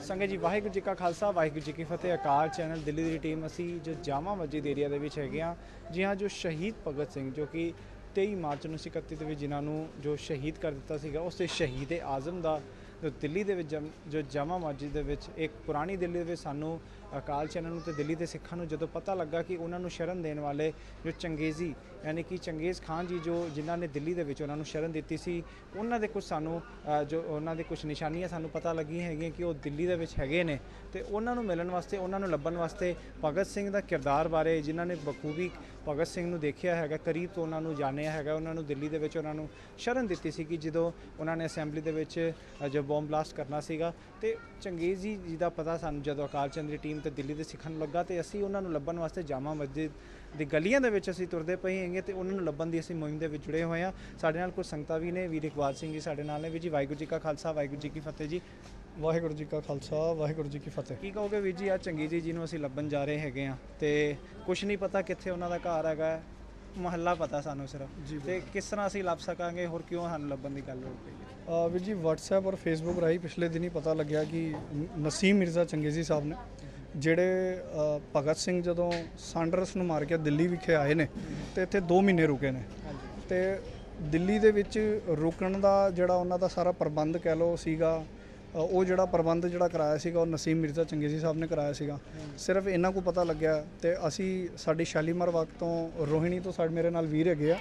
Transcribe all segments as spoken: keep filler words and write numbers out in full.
ਸੰਗਤ ਜੀ ਵਾਹਿਗੁਰੂ ਜੀ ਕਾ ਖਾਲਸਾ ਵਾਹਿਗੁਰੂ ਜੀ ਕੀ ਫਤਿਹ। ਅਕਾਲ ਚੈਨਲ ਦਿੱਲੀ ਦੀ ਟੀਮ ਅਸੀਂ ਜੋ ਜਾਮਾ ਮਸਜਿਦ ਏਰੀਆ ਦੇ ਵਿੱਚ ਹੈਗੇ ਹਾਂ। ਜੀ ਹਾਂ, ਜੋ ਸ਼ਹੀਦ ਭਗਤ ਸਿੰਘ ਜੋ ਕਿ ਤੇਈ ਮਾਰਚ ਉੱਨੀ ਸੌ ਇਕੱਤੀ ਦੇ ਵਿੱਚ ਜਿਨ੍ਹਾਂ ਨੂੰ ਜੋ ਸ਼ਹੀਦ ਕਰ ਦਿੱਤਾ ਸੀਗਾ, ਉਸ ਦੇ ਸ਼ਹੀਦ ਆਜ਼ਮ ਦਾ ਜੋ ਦਿੱਲੀ ਦੇ ਵਿੱਚ ਜਮ ਜੋ ਜਾਮਾ ਮਸਜਿਦ ਦੇ ਵਿੱਚ ਇੱਕ ਪੁਰਾਣੀ ਦਿੱਲੀ ਦੇ ਵਿੱਚ ਸਾਨੂੰ ਅਕਾਲ ਚੈਨਲ ਨੂੰ ਅਤੇ ਦਿੱਲੀ ਦੇ ਸਿੱਖਾਂ ਨੂੰ ਜਦੋਂ ਪਤਾ ਲੱਗਾ ਕਿ ਉਹਨਾਂ ਨੂੰ ਸ਼ਰਨ ਦੇਣ ਵਾਲੇ ਜੋ ਚੰਗੇਜ਼ੀ ਯਾਨੀ ਕਿ ਚੰਗੇਜ਼ ਖਾਨ ਜੀ ਜੋ ਜਿਨ੍ਹਾਂ ਨੇ ਦਿੱਲੀ ਦੇ ਵਿੱਚ ਉਹਨਾਂ ਨੂੰ ਸ਼ਰਨ ਦਿੱਤੀ ਸੀ, ਉਹਨਾਂ ਦੇ ਕੁਝ ਸਾਨੂੰ ਜੋ ਉਹਨਾਂ ਦੇ ਕੁਝ ਨਿਸ਼ਾਨੀਆਂ ਸਾਨੂੰ ਪਤਾ ਲੱਗੀਆਂ ਹੈਗੀਆਂ ਕਿ ਉਹ ਦਿੱਲੀ ਦੇ ਵਿੱਚ ਹੈਗੇ ਨੇ। ਅਤੇ ਉਹਨਾਂ ਨੂੰ ਮਿਲਣ ਵਾਸਤੇ, ਉਹਨਾਂ ਨੂੰ ਲੱਭਣ ਵਾਸਤੇ ਭਗਤ ਸਿੰਘ ਦਾ ਕਿਰਦਾਰ ਬਾਰੇ ਜਿਨ੍ਹਾਂ ਨੇ ਬਖੂਬੀ ਭਗਤ ਸਿੰਘ ਨੂੰ ਦੇਖਿਆ ਹੈਗਾ, ਕਰੀਬ ਤੋਂ ਉਹਨਾਂ ਨੂੰ ਜਾਣਿਆ ਹੈਗਾ, ਉਹਨਾਂ ਨੂੰ ਦਿੱਲੀ ਦੇ ਵਿੱਚ ਉਹਨਾਂ ਨੂੰ ਸ਼ਰਨ ਦਿੱਤੀ ਸੀ ਕਿ ਜਦੋਂ ਉਹਨਾਂ ਨੇ ਅਸੈਂਬਲੀ ਦੇ ਵਿੱਚ ਜੋ ਬੋਮ ਬਲਾਸਟ ਕਰਨਾ ਸੀਗਾ। ਅਤੇ ਚੰਗੇਜ਼ ਜੀ ਜੀ ਦਾ ਪਤਾ ਸਾਨੂੰ ਜਦੋਂ ਅਕਾਲ ਚੰਦ ਦੀ ਟੀਮ ਅਤੇ ਦਿੱਲੀ ਦੇ ਸਿੱਖਾਂ ਨੂੰ ਲੱਗਾ, ਅਤੇ ਅਸੀਂ ਉਹਨਾਂ ਨੂੰ ਲੱਭਣ ਵਾਸਤੇ ਜਾਮਾ ਮਸਜਿਦ ਦੀ ਗਲੀਆਂ ਦੇ ਵਿੱਚ ਅਸੀਂ ਤੁਰਦੇ ਪਏ ਹੈਗੇ ਅਤੇ ਉਹਨਾਂ ਨੂੰ ਲੱਭਣ ਦੀ ਅਸੀਂ ਮੁਹਿੰਮ ਦੇ ਵਿੱਚ ਜੁੜੇ ਹੋਏ ਹਾਂ। ਸਾਡੇ ਨਾਲ ਕੁਝ ਸੰਗਤਾਂ ਵੀ ਨੇ। ਵੀਰ ਇਕਬਾਲ ਸਿੰਘ ਜੀ ਸਾਡੇ ਨਾਲ ਨੇ। ਵੀਰ ਜੀ ਵਾਹਿਗੁਰੂ ਜੀ ਕਾ ਖਾਲਸਾ ਵਾਹਿਗੁਰੂ ਜੀ ਕੀ ਫਤਿਹ ਜੀ। ਵਾਹਿਗੁਰੂ ਜੀ ਕਾ ਖਾਲਸਾ ਵਾਹਿਗੁਰੂ ਜੀ ਕੀ ਫਤਿਹ। ਕੀ ਕਹੋਗੇ ਵੀਰ ਜੀ, ਆ ਚੰਗੇਜ਼ੀ ਜੀ ਨੂੰ ਅਸੀਂ ਲੱਭਣ ਜਾ ਰਹੇ ਹੈਗੇ ਹਾਂ ਅਤੇ ਕੁਛ ਨਹੀਂ ਪਤਾ ਕਿੱਥੇ ਉਹਨਾਂ ਦਾ ਘਰ ਹੈਗਾ, ਮੁਹੱਲਾ ਪਤਾ ਸਾਨੂੰ ਸਿਰਫ ਜੀ, ਅਤੇ ਕਿਸ ਤਰ੍ਹਾਂ ਅਸੀਂ ਲੱਭ ਸਕਾਂਗੇ, ਹੋਰ ਕਿਉਂ ਸਾਨੂੰ ਲੱਭਣ ਦੀ ਗੱਲ ਹੋ ਪਈ ਹੈ? ਵੀਰ ਜੀ ਵਟਸਐਪ ਔਰ ਫੇਸਬੁੱਕ ਰਾਹੀਂ ਪਿਛਲੇ ਦਿਨ ਹੀ ਪਤਾ ਲੱਗਿਆ ਕਿ ਨਸੀਮ ਮਿਰਜ਼ਾ ਚੰਗੇਜ਼ੀ ਸਾਹਿਬ ਨੇ, ਜਿਹੜੇ ਭਗਤ ਸਿੰਘ ਜਦੋਂ ਸਾਂਡਰਸ ਨੂੰ ਮਾਰ ਕੇ ਦਿੱਲੀ ਵਿਖੇ ਆਏ ਨੇ ਅਤੇ ਇੱਥੇ ਦੋ ਮਹੀਨੇ ਰੁਕੇ ਨੇ, ਅਤੇ ਦਿੱਲੀ ਦੇ ਵਿੱਚ ਰੁਕਣ ਦਾ ਜਿਹੜਾ ਉਹਨਾਂ ਦਾ ਸਾਰਾ ਪ੍ਰਬੰਧ ਕਹਿ ਲਓ ਸੀਗਾ, ਉਹ ਜਿਹੜਾ ਪ੍ਰਬੰਧ ਜਿਹੜਾ ਕਰਾਇਆ ਸੀਗਾ ਉਹ ਨਸੀਮ ਮਿਰਜ਼ਾ ਚੰਗੇਜ਼ੀ ਸਾਹਿਬ ਨੇ ਕਰਾਇਆ ਸੀਗਾ। ਸਿਰਫ ਇਹਨਾਂ ਕੁ ਪਤਾ ਲੱਗਿਆ। ਅਤੇ ਅਸੀਂ ਸਾਡੀ ਸ਼ਾਲੀਮਾਰ ਬਾਗ ਤੋਂ ਰੋਹਿਣੀ ਤੋਂ ਸਾਡੇ ਮੇਰੇ ਨਾਲ ਵੀਰ ਹੈਗੇ ਆ,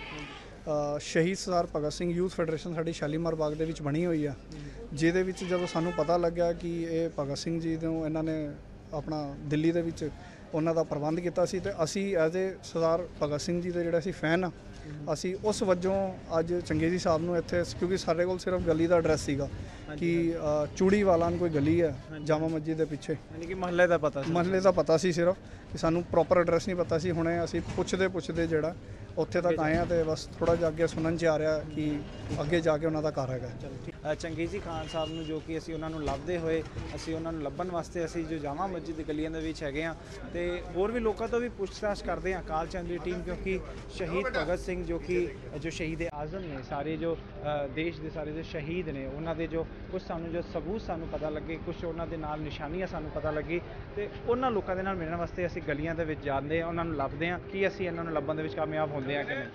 ਸ਼ਹੀਦ ਸਰਦਾਰ ਭਗਤ ਸਿੰਘ ਯੂਥ ਫੈਡਰੇਸ਼ਨ ਸਾਡੀ ਸ਼ਾਲੀਮਾਰ ਬਾਗ ਦੇ ਵਿੱਚ ਬਣੀ ਹੋਈ ਆ, ਜਿਹਦੇ ਵਿੱਚ ਜਦੋਂ ਸਾਨੂੰ ਪਤਾ ਲੱਗਿਆ ਕਿ ਇਹ ਭਗਤ ਸਿੰਘ ਜੀ ਨੂੰ ਇਹਨਾਂ ਨੇ ਆਪਣਾ ਦਿੱਲੀ ਦੇ ਵਿੱਚ ਉਹਨਾਂ ਦਾ ਪ੍ਰਬੰਧ ਕੀਤਾ ਸੀ, ਅਤੇ ਅਸੀਂ ਐਜ਼ ਏ ਸਰਦਾਰ ਭਗਤ ਸਿੰਘ ਜੀ ਦੇ ਜਿਹੜੇ ਅਸੀਂ ਫੈਨ ਆ, ਅਸੀਂ ਉਸ ਵਜੋਂ ਅੱਜ ਚੰਗੇਜ਼ੀ ਸਾਹਿਬ ਨੂੰ ਇੱਥੇ, ਕਿਉਂਕਿ ਸਾਡੇ ਕੋਲ ਸਿਰਫ ਗਲੀ ਦਾ ਐਡਰੈਸ ਸੀਗਾ ਕਿ ਚੂੜੀ ਵਾਲਾਂ ਕੋਈ ਗਲੀ ਹੈ ਜਾਮਾ ਮਸਜਿਦ ਦੇ ਪਿੱਛੇ, ਯਾਨੀ ਕਿ ਮਹੱਲੇ ਦਾ ਪਤਾ ਸੀ। ਮਹੱਲੇ ਦਾ ਪਤਾ ਸੀ ਸਿਰਫ, ਕਿ ਸਾਨੂੰ ਪ੍ਰੋਪਰ ਐਡਰੈਸ ਨਹੀਂ ਪਤਾ ਸੀ। ਹੁਣੇ ਅਸੀਂ ਪੁੱਛਦੇ ਪੁੱਛਦੇ ਜਿਹੜਾ ਉੱਥੇ ਤੱਕ ਆਏ ਹਾਂ, ਅਤੇ ਬਸ ਥੋੜ੍ਹਾ ਜਿਹਾ ਅੱਗੇ ਸੁਣਨ 'ਚ ਆ ਰਿਹਾ ਕਿ ਅੱਗੇ ਜਾ ਕੇ ਉਹਨਾਂ ਦਾ ਘਰ ਹੈਗਾ। ਚੰਗੇਜ਼ੀ ਖਾਨ ਸਾਹਿਬ ਨੂੰ ਜੋ ਕਿ ਅਸੀਂ ਉਹਨਾਂ ਨੂੰ ਲੱਭਦੇ ਹੋਏ, ਅਸੀਂ ਉਹਨਾਂ ਨੂੰ ਲੱਭਣ ਵਾਸਤੇ ਅਸੀਂ ਜੋ ਜਾਮਾ ਮਸਜਿਦ ਦੀ ਗਲੀਆਂ ਦੇ ਵਿੱਚ ਹੈਗੇ ਹਾਂ, ਅਤੇ ਹੋਰ ਵੀ ਲੋਕਾਂ ਤੋਂ ਵੀ ਪੁੱਛਤਾਛ ਕਰਦੇ ਹਾਂ ਅਕਾਲ ਚੰਦ ਦੀ ਟੀਮ, ਕਿਉਂਕਿ ਸ਼ਹੀਦ ਭਗਤ ਸਿੰਘ ਜੋ ਕਿ ਜੋ ਸ਼ਹੀਦ ਆਜ਼ਮ ਨੇ, ਸਾਰੇ ਜੋ ਦੇਸ਼ ਦੇ ਸਾਰੇ ਜੋ ਸ਼ਹੀਦ ਨੇ, ਉਹਨਾਂ ਦੇ ਜੋ ਕੁਛ ਸਾਨੂੰ ਜੋ ਸਬੂਤ ਸਾਨੂੰ ਪਤਾ ਲੱਗੇ, ਕੁਛ ਉਹਨਾਂ ਦੇ ਨਾਲ ਨਿਸ਼ਾਨੀਆਂ ਸਾਨੂੰ ਪਤਾ ਲੱਗੀ, ਅਤੇ ਉਹਨਾਂ ਲੋਕਾਂ ਦੇ ਨਾਲ ਮਿਲਣ ਵਾਸਤੇ ਅਸੀਂ ਗਲੀਆਂ ਦੇ ਵਿੱਚ ਜਾਂਦੇ ਹਾਂ, ਉਹਨਾਂ ਨੂੰ ਲੱਭਦੇ ਹਾਂ ਕਿ ਅਸੀਂ ਇਹਨਾਂ ਨੂੰ ਲੱਭਣ ਦੇ ਵਿੱਚ ਕਾਮਯਾਬ ਹੁੰਦੇ ਹਾਂ ਕਿ ਨਹੀਂ।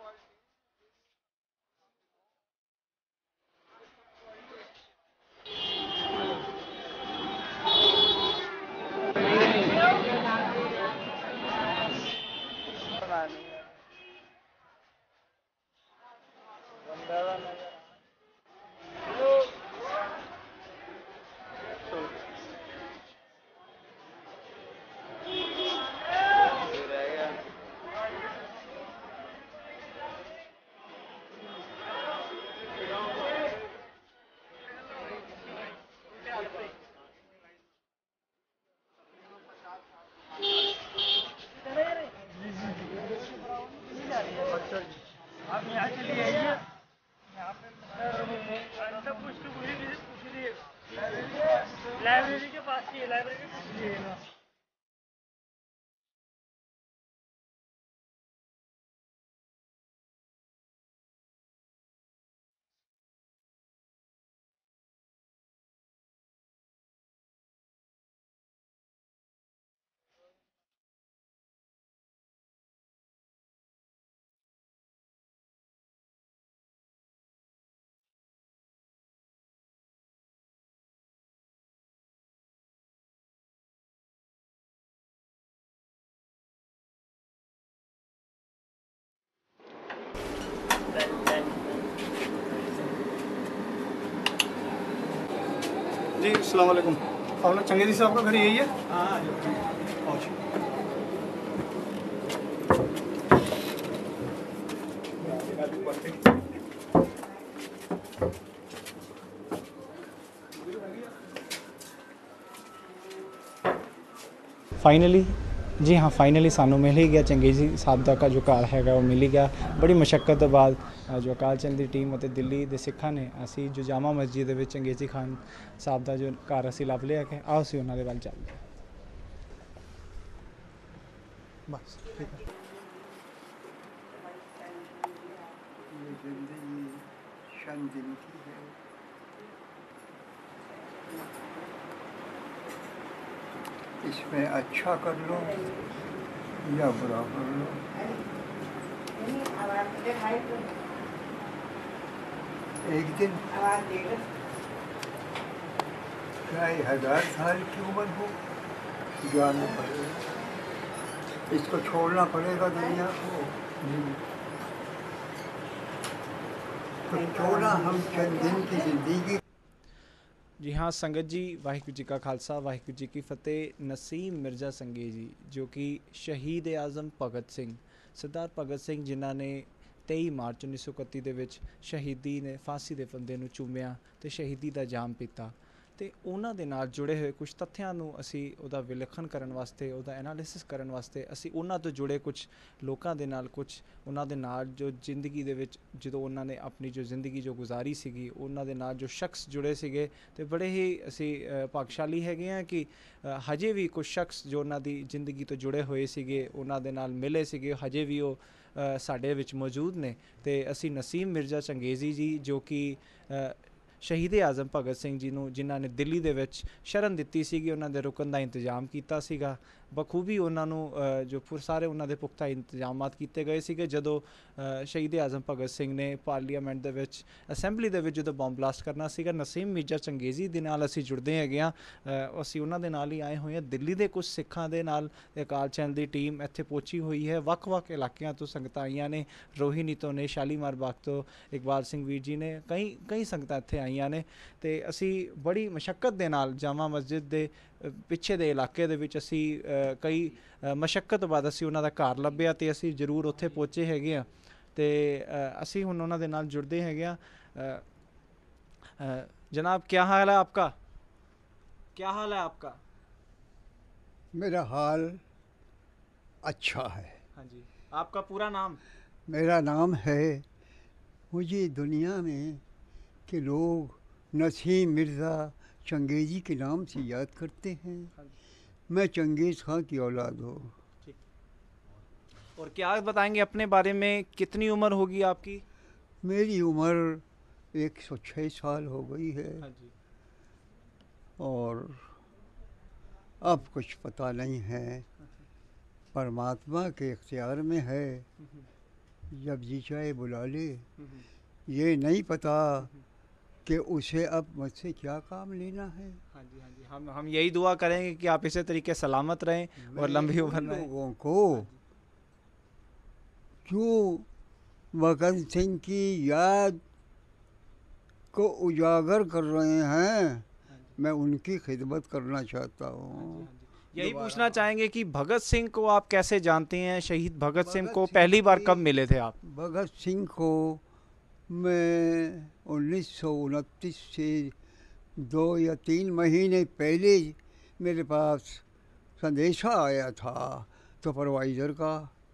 आप यहाँ चलिए आइए, यहाँ पे सब कुछ तो पूरी पूछिए, लाइब्रेरी के पास ही है, लाइब्रेरी के पूछिए। जी अस्सलाम वालेकुम। अपना चंगेज़ी साहब का घर यही है? हाँ। फाइनली जी हाँ, फाइनली सानू मिल ही गया चंगेज़ी साहब का जो घर है वो मिल ही गया। बड़ी मुशक्कत तो बाद जो अकाल चंद की टीम और दिल्ली के सिखा ने असी जो जामा मस्जिद में चंगेज़ी खान साहब का जो घर असी लभ लिया कि आओ असी उन्होंने वाल चलते हैं। बस ठीक है। इसमें अच्छा कर लो या बुरा कर लो। एक दिन चाहे हजार साल की उम्र हो, जाना पड़ेगा, इसको छोड़ना पड़ेगा दुनिया को। तो क्यों ना हम चंद दिन की जिंदगी। जी हाँ संगत जी, वाहिगुरू जी का खालसा वाहिगुरू जी की फतेह। नसीम मिर्ਜ਼ਾ ਸੰਘੇ जी जो कि शहीद आज़म भगत सिंह सरदार ਭਗਤ ਸਿੰਘ ਜਿਨ੍ਹਾਂ ਨੇ ਤੇਈ ਮਾਰਚ ਉੱਨੀ ਸੌ ਇਕੱਤੀ ਦੇ ਵਿੱਚ ਸ਼ਹੀਦੀ ਨੇ ਫਾਂਸੀ ਦੇ ਫੰਦੇ ਨੂੰ ਚੁੰਮਿਆ ਤੇ ਸ਼ਹੀਦੀ ਦਾ ਜਾਮ ਪੀਤਾ, ਤੇ ਉਹਨਾਂ ਦੇ ਨਾਲ ਜੁੜੇ ਹੋਏ ਕੁਝ ਤੱਥਿਆਂ ਨੂੰ ਅਸੀਂ ਉਹਦਾ ਵਿਲੱਖਣ ਕਰਨ ਵਾਸਤੇ, ਉਹਦਾ ਐਨਾਲਿਸਿਸ ਕਰਨ ਵਾਸਤੇ ਅਸੀਂ ਉਹਨਾਂ ਤੋਂ ਜੁੜੇ ਕੁਝ ਲੋਕਾਂ ਦੇ ਨਾਲ, ਕੁਝ ਉਹਨਾਂ ਦੇ ਨਾਲ ਜੋ ਜ਼ਿੰਦਗੀ ਦੇ ਵਿੱਚ ਜਦੋਂ ਉਹਨਾਂ ਨੇ ਆਪਣੀ ਜੋ ਜ਼ਿੰਦਗੀ ਜੋ ਗੁਜ਼ਾਰੀ ਸੀਗੀ, ਉਹਨਾਂ ਦੇ ਨਾਲ ਜੋ ਸ਼ਖਸ ਜੁੜੇ ਸੀਗੇ, ਤੇ ਬੜੇ ਹੀ ਅਸੀਂ ਭਾਗਸ਼ਾਲੀ ਹੈਗੇ ਹਾਂ ਕਿ ਹਜੇ ਵੀ ਕੁਝ ਸ਼ਖਸ ਜੋ ਉਹਨਾਂ ਦੀ ਜ਼ਿੰਦਗੀ ਤੋਂ ਜੁੜੇ ਹੋਏ ਸੀਗੇ, ਉਹਨਾਂ ਦੇ ਨਾਲ ਮਿਲੇ ਸੀਗੇ, ਹਜੇ ਵੀ ਉਹ ਸਾਡੇ ਵਿੱਚ ਮੌਜੂਦ ਨੇ। ਤੇ ਅਸੀਂ ਨਸੀਮ ਮਿਰਜ਼ਾ ਚੰਗੇਜ਼ੀ ਜੀ ਜੋ ਕਿ ਸ਼ਹੀਦ ਆਜ਼ਮ ਭਗਤ ਸਿੰਘ ਜੀ ਨੂੰ ਜਿਨ੍ਹਾਂ ਨੇ ਦਿੱਲੀ ਦੇ ਵਿੱਚ ਸ਼ਰਨ ਦਿੱਤੀ ਸੀਗੀ, ਉਹਨਾਂ ਦੇ ਰੁਕਣ ਦਾ ਇੰਤਜ਼ਾਮ ਕੀਤਾ ਸੀਗਾ ਬਖੂਬੀ, ਉਹਨਾਂ ਨੂੰ ਜੋ ਪੁਰ ਸਾਰੇ ਉਹਨਾਂ ਦੇ ਪੁਖਤਾ ਇੰਤਜ਼ਾਮਾਤ ਕੀਤੇ ਗਏ ਸੀਗੇ। ਜਦੋਂ ਸ਼ਹੀਦ ਆਜ਼ਮ ਭਗਤ ਸਿੰਘ ਨੇ ਪਾਰਲੀਮੈਂਟ ਦੇ ਵਿੱਚ ਅਸੈਂਬਲੀ ਦੇ ਵਿੱਚ ਜਦੋਂ ਬੰਬ ਬਲਾਸਟ ਕਰਨਾ ਸੀਗਾ, ਨਸੀਮ ਮਿਰਜ਼ਾ ਚੰਗੇਜ਼ੀ ਦੇ ਨਾਲ ਅਸੀਂ ਜੁੜਦੇ ਹੈਗੇ ਹਾਂ। ਅਸੀਂ ਉਹਨਾਂ ਦੇ ਨਾਲ ਹੀ ਆਏ ਹੋਏ ਹਾਂ। ਦਿੱਲੀ ਦੇ ਕੁਝ ਸਿੱਖਾਂ ਦੇ ਨਾਲ ਅਕਾਲ ਚੈਨਲ ਦੀ ਟੀਮ ਇੱਥੇ ਪਹੁੰਚੀ ਹੋਈ ਹੈ। ਵੱਖ-ਵੱਖ ਇਲਾਕਿਆਂ ਤੋਂ ਸੰਗਤਾਂ ਆਈਆਂ ਨੇ, ਰੋਹਿਣੀ ਤੋਂ ਨੇ, ਸ਼ਾਲੀਮਾਰ ਬਾਗ ਤੋਂ ਇਕਬਾਲ ਸਿੰਘ ਵੀਰ ਜੀ ਨੇ, ਕਈ ਕਈ ਸੰਗਤਾਂ ਇੱਥੇ ਆਈਆਂ ਨੇ। ਤੇ ਅਸੀਂ ਬੜੀ ਮੁਸ਼ੱਕਤ ਦੇ ਨਾਲ ਜਾਮਾ ਮਸਜਿਦ ਦੇ ਪਿੱਛੇ ਦੇ ਇਲਾਕੇ ਦੇ ਵਿੱਚ ਅਸੀਂ ਕਈ ਮੁਸ਼ੱਕਤ ਤੋਂ ਬਾਅਦ ਅਸੀਂ ਉਹਨਾਂ ਦਾ ਘਰ ਲੱਭਿਆ ਤੇ ਅਸੀਂ ਜ਼ਰੂਰ ਉੱਥੇ ਪਹੁੰਚੇ ਹੈਗੇ ਹਾਂ। ਤੇ ਅਸੀਂ ਹੁਣ ਉਹਨਾਂ ਦੇ ਨਾਲ ਜੁੜਦੇ ਹੈਗੇ ਹਾਂ। जनाब क्या हाल है आपका? क्या हाल है आपका? मेरा हाल अच्छा है। हाँ जी, आपका पूरा नाम? मेरा नाम है, मुझे दुनिया में के लोग नसीम मिर्ज़ा चंगेज़ी के नाम से याद करते हैं। मैं चंगेज़ खां की औलाद हूँ। और क्या बताएंगे अपने बारे में, कितनी उम्र होगी आपकी? मेरी उम्र एक सौ छः साल हो गई है। हाँ जी। और अब कुछ पता नहीं है, परमात्मा के इख्तियार में है, जब जी चाहे बुला ले। ये नहीं पता कि उसे अब मुझसे क्या काम लेना है। हाँ जी हाँ जी, हम हम यही दुआ करेंगे कि आप इसी तरीके सलामत रहें और लंबी उम्र रहें। लोगों को जो भगत सिंह की याद को उजागर कर रहे हैं, मैं उनकी खिदमत करना चाहता हूँ। यही पूछना चाहेंगे कि भगत सिंह को आप कैसे जानते हैं? शहीद भगत सिंह को पहली बार कब मिले थे आप? भगत सिंह को मैं उन्नीस सौ उनतीस से दो या तीन महीने पहले मेरे पास संदेशा आया था सुपरवाइज़र का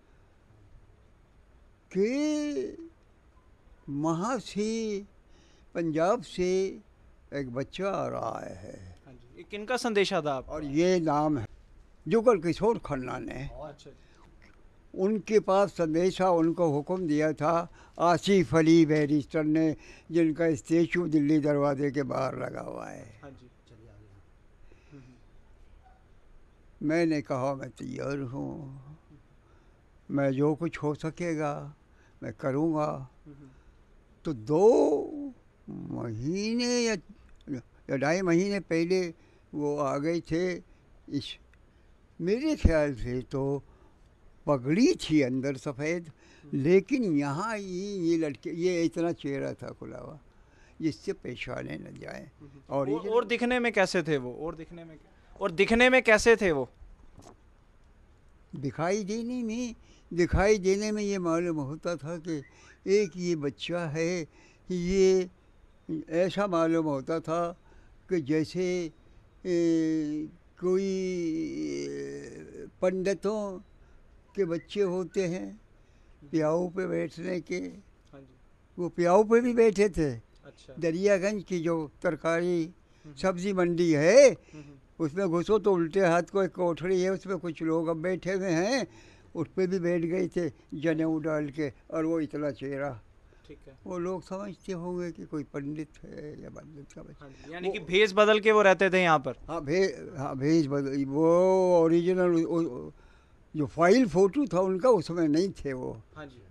कि वहाँ से पंजाब से एक बच्चा आ रहा है। हाँ जी, ये किनका संदेशा था आप? और ये नाम है जुगल किशोर खन्ना ने। अच्छा। उनके पास संदेशा, उनको हुक्म दिया था आसिफ अली बैरिस्टर ने, जिनका स्टेचू दिल्ली दरवाजे के बाहर लगा हुआ है। हाँ जी। मैंने कहा मैं तैयार हूँ, मैं जो कुछ हो सकेगा मैं करूँगा। तो दो महीने या या ढाई महीने पहले वो आ गए थे। इस मेरे ख्याल से तो पगड़ी थी अंदर सफ़ेद, लेकिन यहाँ ये ये लड़के ये इतना चेहरा था खुला हुआ जिससे पहचाने न जाए। और और, और दिखने में कैसे थे वो? और दिखने में और दिखने में कैसे थे वो? दिखाई देने में दिखाई देने में ये मालूम होता था कि एक ये बच्चा है। ये ऐसा मालूम होता था कि जैसे ए, कोई पंडितों के बच्चे होते हैं प्याऊ पे बैठने के, वो प्याऊ पे भी बैठे थे। अच्छा। दरियागंज की जो तरकारी सब्जी मंडी है उसमें घुसो तो उल्टे हाथ को एक कोठरी है, उसमें कुछ लोग अब बैठे हुए हैं, उस पर भी बैठ गए थे जनेऊ डाल के, और वो इतना चेहरा ठीक है। वो लोग समझते होंगे कि कोई पंडित है या पंडित का बच्चा। हाँ जी, यानी कि भेष बदल के वो रहते थे यहाँ पर। हाँ भे हाँ भेज बदल, वो ओरिजिनल जो फाइल फोटो था उनका उसमें नहीं थे वो। हाँ जी।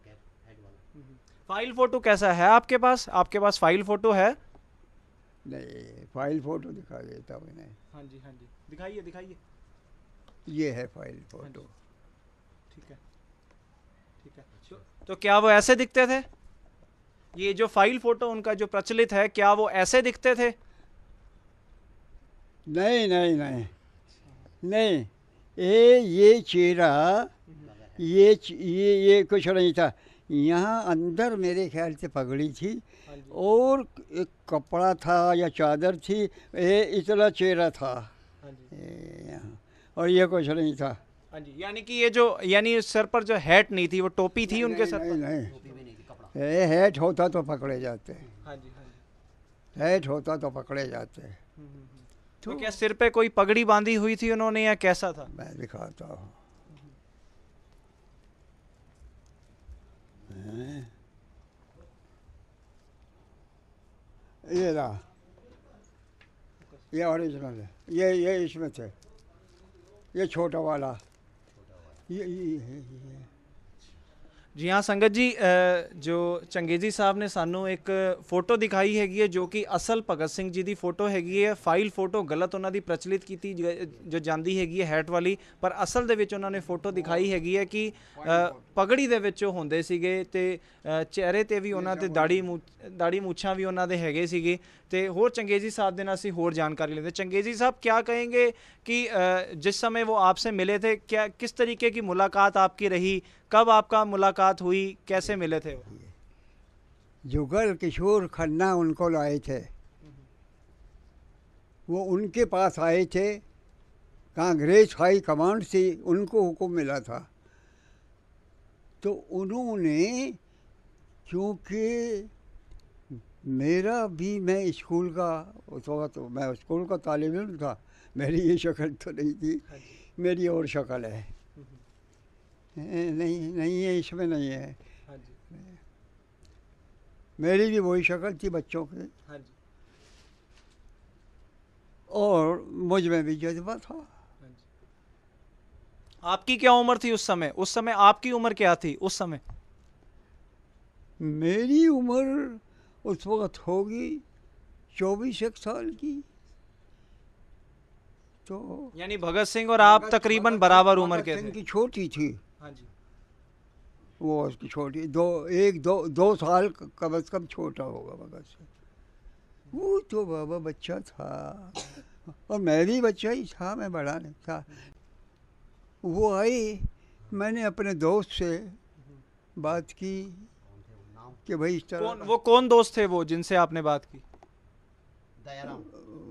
फाइल फोटो कैसा है आपके पास? आपके पास फाइल फोटो है? नहीं, फाइल फोटो दिखा देता हूँ इन्हें। हाँ जी, हाँ जी, दिखाइए दिखाइए। ये है फाइल फोटो। ठीक है, ठीक है। तो, तो क्या वो ऐसे दिखते थे? ये जो फाइल फोटो उनका जो प्रचलित है, क्या वो ऐसे दिखते थे? नहीं नहीं नहीं नहीं, ये ये चेहरा, ये ये ये कुछ नहीं था। यहाँ अंदर मेरे ख्याल से पगड़ी थी और एक कपड़ा था या चादर थी, ये इतना चेहरा था ये यहाँ, और ये कुछ नहीं था। हाँ जी, यानी कि ये जो, यानी सर पर जो हैट नहीं थी, वो टोपी थी उनके सर नहीं, पर? नहीं, ये हैट होता तो पकड़े जाते, हाँ जी, हाँ जी। हैट होता तो पकड़े जाते। तो क्या सिर पे कोई पगड़ी बांधी हुई थी उन्होंने, या कैसा था? मैं दिखाता हूँ। ये रहा, ये ओरिजिनल है, ये ये इसमें थे, ये छोटा वाला, ये ये ये, ये। जी हाँ संगत जी, जो चंगेजी साहब ने सानू एक फोटो दिखाई हैगी है जो कि असल भगत सिंह जी की फोटो हैगी है। फाइल फोटो गलत उन्होंने प्रचलित की जो जाती हैगी है हैट वाली, पर असल दे विच उन्होंने फोटो दिखाई हैगी है कि पगड़ी दे विच होंदे सीगे ते चेहरे ते भी उन्होंने दाड़ी दाड़ी मूछां भी उन्होंने हैगे सीगे। ते होर चंगेजी साहब दे नाल असीं होर जानकारी लेते। चंगेजी साहब क्या कहेंगे कि जिस समय वो आपसे मिले थे, क्या किस तरीके की मुलाकात आपकी रही, कब आपका मुलाकात हुई, कैसे मिले थे? जुगल किशोर खन्ना उनको लाए थे, वो उनके पास आए थे, कांग्रेस हाई कमांड से उनको हुक्म मिला था। तो उन्होंने, क्योंकि मेरा भी, मैं स्कूल का उस वक्त तो मैं स्कूल का तालिब इल्म था, मेरी ये शक्ल तो नहीं थी, मेरी और शक्ल है, नहीं नहीं है, इसमें नहीं है। मेरी भी वही शक्ल थी बच्चों की, और मुझ में भी जज्बा था। आपकी क्या उम्र थी उस समय? उस समय आपकी उम्र क्या थी उस समय? मेरी उम्र उस वक्त होगी चौबीस एक साल की। तो यानी भगत सिंह और आप तकरीबन बराबर उम्र के थे? की छोटी थी। हाँ जी। वो उसकी छोटी, दो एक दो दो साल कम अज कम छोटा होगा भगत सिंह। वो तो बाबा बच्चा था, और मैं भी बच्चा ही था, मैं बड़ा नहीं था। वो आई, मैंने अपने दोस्त से बात की कि भाई इस तरह कौन, वो कौन दोस्त थे वो जिनसे आपने बात की? दयाराम।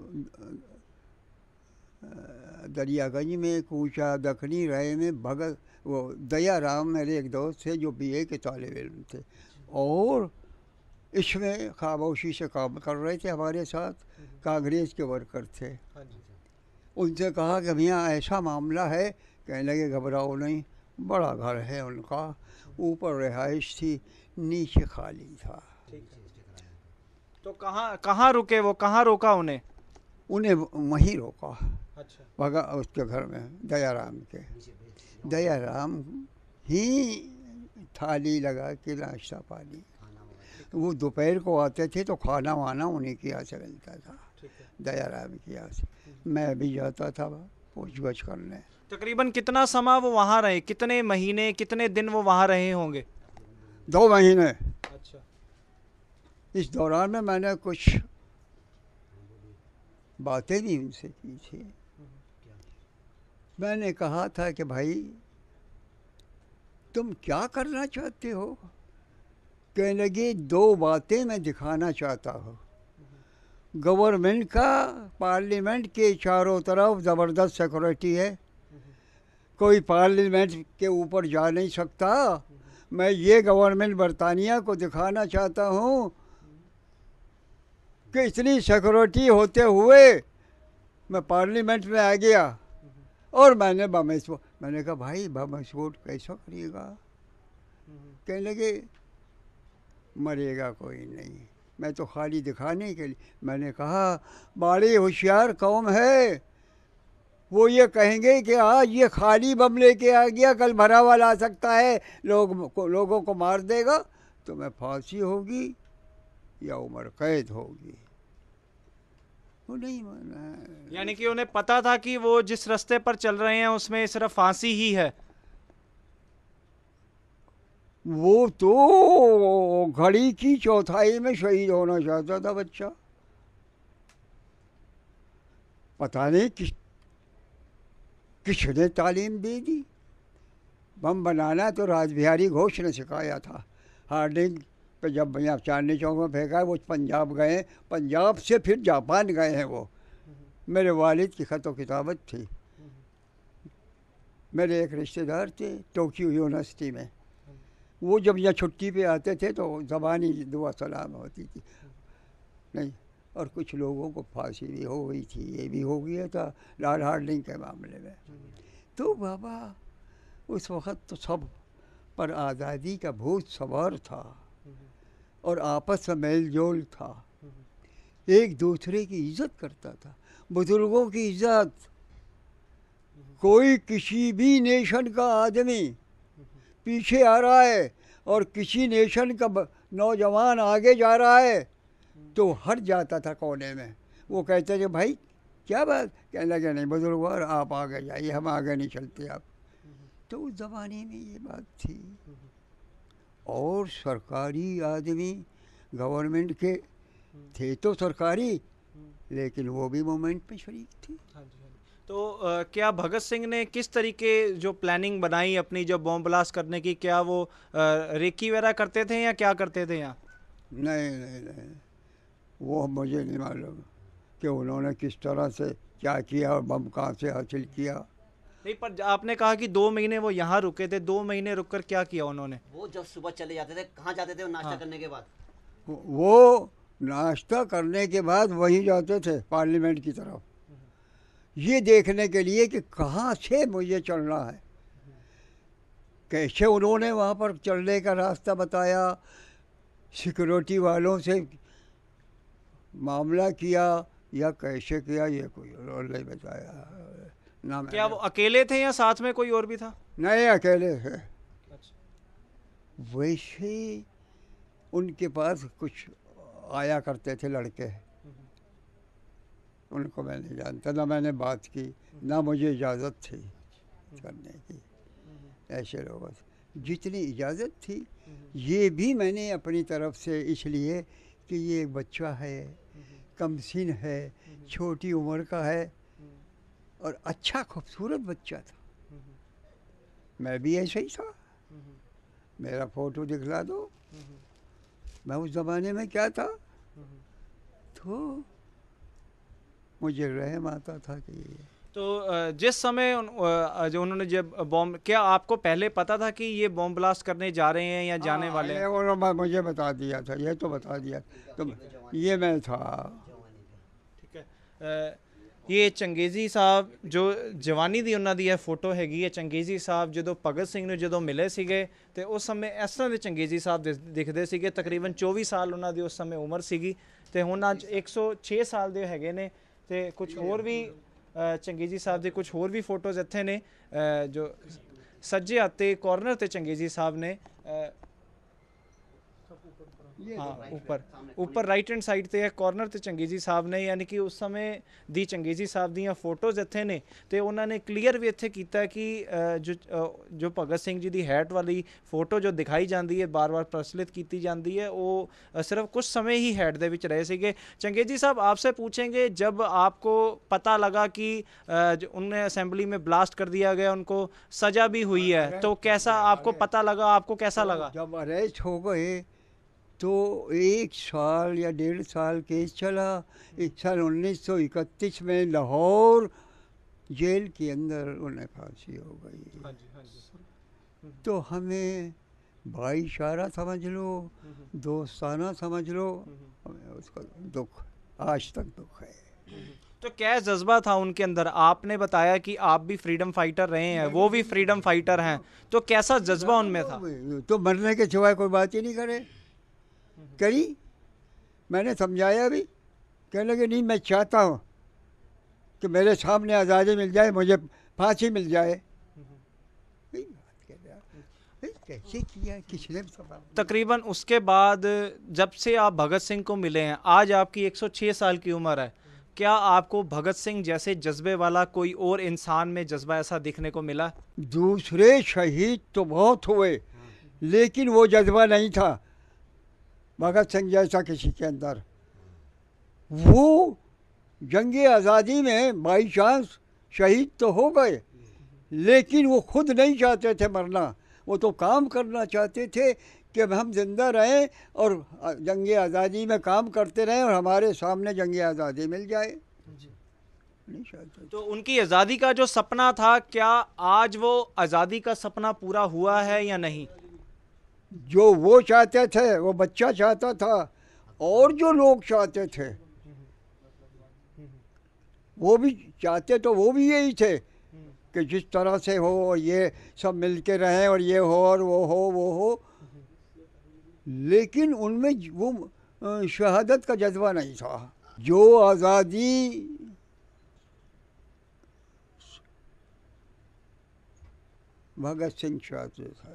दरियागंज में कूचा दखनी राय में भगत, वो दयाराम मेरे एक दोस्त थे जो बीए के तालिब इल्म थे, और इसमें खामोशी से काम कर रहे थे हमारे साथ, कांग्रेस के वर्कर थे। उनसे कहा कि भैया ऐसा मामला है, कहने लगे घबराओ नहीं, बड़ा घर है उनका, ऊपर रिहाइश थी, नीचे खाली था। तो कहाँ कहाँ रुके वो, कहाँ रोका उन्हें? उन्हें वहीं रोका। अच्छा। भगा उसके घर में, दयाराम के। दयाराम ही थाली लगा के नाश्ता पानी, वो दोपहर को आते थे तो खाना वाना उन्हीं के यहाँ से मिलता था, दयाराम के यहाँ से। मैं भी जाता था पूछ गछ करने। तकरीबन कितना समय वो वहाँ रहे, कितने महीने कितने दिन वो वहाँ रहे होंगे? दो महीने। अच्छा। इस दौरान में मैंने कुछ बातें भी उनसे की थी। मैंने कहा था कि भाई तुम क्या करना चाहते हो? कहने लगे दो बातें मैं दिखाना चाहता हूँ। गवर्नमेंट का, पार्लियामेंट के चारों तरफ ज़बरदस्त सिक्योरिटी है, कोई पार्लियामेंट के ऊपर जा नहीं सकता। मैं ये गवर्नमेंट बरतानिया को दिखाना चाहता हूँ कि इतनी सिक्योरिटी होते हुए मैं पार्लियामेंट में आ गया, और मैंने बम विस्फोट, मैंने कहा भाई बम विस्फोट कैसा करिएगा? कहने लगे मरेगा कोई नहीं। मैं तो खाली दिखाने के लिए, मैंने कहा बड़ी होशियार कौम है, वो ये कहेंगे कि आज ये खाली बम लेके आ गया, कल भरा हुआ ला सकता है, लोग को, लोगों को मार देगा, तो मैं फांसी होगी या उम्र कैद होगी। वो नहीं माना। यानी कि उन्हें पता था कि वो जिस रास्ते पर चल रहे हैं उसमें सिर्फ फांसी ही है। वो तो घड़ी की चौथाई में शहीद होना चाहता था बच्चा। पता नहीं किस किसने तालीम दे दी। बम बनाना तो रासबिहारी घोष ने सिखाया था। हार्डिंग पे जब भैया चांदनी चौक में फेंका, वो पंजाब गए, पंजाब से फिर जापान गए हैं वो। मेरे वालिद की ख़त व किताबत थी। मेरे एक रिश्तेदार थे टोक्यो यूनिवर्सिटी में, वो जब यहाँ छुट्टी पे आते थे तो ज़बानी दुआ सलाम होती थी। नहीं, और कुछ लोगों को फांसी भी हो गई थी, ये भी हो गया था लॉर्ड हार्डिंग के मामले में। तो बाबा उस वक़्त तो सब पर आज़ादी का भूत सवार था और आपस में मेल जोल था, एक दूसरे की इज़्ज़त करता था, बुज़ुर्गों की इज़्ज़त। कोई किसी भी नेशन का आदमी पीछे आ रहा है और किसी नेशन का नौजवान आगे जा रहा है तो हट जाता था कोने में। वो कहते थे भाई क्या बात, कहने लगे नहीं बुजुर्ग और आप आगे जाइए, हम आगे नहीं चलते आप। तो उस ज़माने में ये बात थी। और सरकारी आदमी गवर्नमेंट के थे तो सरकारी, लेकिन वो भी मूवमेंट में शरीक थे। तो आ, क्या भगत सिंह ने किस तरीके जो प्लानिंग बनाई अपनी जो बॉम्ब ब्लास्ट करने की, क्या वो आ, रेकी वगैरह करते थे या क्या करते थे यहाँ? नहीं नहीं नहीं, वो मुझे नहीं मालूम कि उन्होंने किस तरह से क्या किया और बम कहाँ से हासिल किया। नहीं, पर आपने कहा कि दो महीने वो यहाँ रुके थे, दो महीने रुककर क्या किया उन्होंने? वो जब सुबह चले जाते थे, कहाँ जाते थे वो नाश्ता हाँ। करने के बाद? वो नाश्ता करने के बाद वहीं जाते थे पार्लियामेंट की तरफ, ये देखने के लिए कि कहाँ से मुझे चलना है। कैसे उन्होंने वहाँ पर चलने का रास्ता बताया, सिक्योरिटी वालों से मामला किया या कैसे किया, ये कोई और नहीं बताया ना। क्या वो अकेले थे या साथ में कोई और भी था? नहीं, अकेले थे। वैसे उनके पास कुछ आया करते थे लड़के, उनको मैं नहीं जानता, ना मैंने बात की, ना मुझे इजाज़त थी करने की। ऐसे लोगों से जितनी इजाज़त थी ये भी मैंने अपनी तरफ से, इसलिए कि ये एक बच्चा है, कमसिन है, छोटी उम्र का है और अच्छा खूबसूरत बच्चा था। मैं भी ऐसे ही था। मेरा फ़ोटो दिखला दो, मैं उस ज़माने में क्या था। तो मुझे रहम आता था कि तो जिस समय उन, जो उन्होंने जब बॉम्ब, क्या आपको पहले पता था कि ये बॉम्ब ब्लास्ट करने जा रहे हैं या जाने वाले हैं? उन्होंने मुझे बता दिया था, ये तो बता दिया तो ये मैं था। ठीक है। ये चंगेज़ी साहब जो जवानी दी उन्होंने दी है फोटो हैगी है। चंगेज़ी साहब जो भगत सिंह ने जो मिले सीगे ते उस समय इस तरह के चंगेज़ी साहब दिखते सीगे। तकरीबन चौबी साल उन्होंने उस समय उम्र सीगी ते हुण अज एक सौ छे साल दे हैगे ने। ते कुछ होर भी चंगेज़ी साहब के कुछ होर भी फोटोज़ इत्थे ने जो सज्जे हत्थे कॉर्नर ते चंगेज़ी साहब ने, हाँ ऊपर ऊपर राइट हैंड साइड ते कॉर्नर ते चंगेज़ी साहब ने, यानी कि उस समय दी चंगेज़ी साहब दी फोटोज़ इत्थे ने। ते उन्होंने क्लीयर भी इत्थे कीता कि जो जो भगत सिंह जी दी हैट वाली फोटो जो दिखाई जाती है, बार बार प्रचलित की जाती है, वो सिर्फ कुछ समय ही हैट दे विच रहे सीगे। चंगेज़ी साहब आपसे पूछेंगे, जब आपको पता लगा कि उन्हें असेंबली में ब्लास्ट कर दिया गया, उनको सज़ा भी हुई है, तो कैसा आपको पता लगा, आपको कैसा लगा? जब अरेस्ट हो गए तो एक साल या डेढ़ साल केस चला। एक साल उन्नीस सौ इकतीस में लाहौर जेल के अंदर उन्हें फांसी हो गई। हाँ जी, हाँ जी। तो हमें भाईचारा समझ लो, दोस्ताना समझ लो, हमें उसका दुख आज तक दुख है। तो क्या जज्बा था उनके अंदर? आपने बताया कि आप भी फ्रीडम फाइटर रहे हैं, वो भी फ्रीडम फाइटर हैं, तो कैसा जज्बा उनमें था? तो मरने के सिवाय कोई बात ही नहीं करे। करी, मैंने समझाया भी, कहने लगे नहीं मैं चाहता हूँ कि मेरे सामने आज़ादी मिल जाए, मुझे फांसी मिल जाए। कैसे किया, किसने तकरीबन उसके बाद जब से आप भगत सिंह को मिले हैं, आज आपकी एक सौ छह साल की उम्र है, क्या आपको भगत सिंह जैसे जज्बे वाला कोई और इंसान में जज्बा ऐसा दिखने को मिला? दूसरे शहीद तो बहुत हुए, लेकिन वो जज्बा नहीं था भगत सिंह जैसा किसी के अंदर। वो जंग आज़ादी में बाई चांस शहीद तो हो गए, लेकिन वो खुद नहीं चाहते थे मरना, वो तो काम करना चाहते थे कि हम जिंदा रहें और जंग आज़ादी में काम करते रहें और हमारे सामने जंग आज़ादी मिल जाए। नहीं चाहते। तो उनकी आज़ादी का जो सपना था, क्या आज वो आज़ादी का सपना पूरा हुआ है या नहीं? जो वो चाहते थे वो बच्चा चाहता था, और जो लोग चाहते थे वो भी चाहते, तो वो भी यही थे कि जिस तरह से हो ये सब मिल के रहें और ये हो और वो हो वो हो, लेकिन उनमें वो शहादत का जज्बा नहीं था। जो आज़ादी भगत सिंह चाहते थे।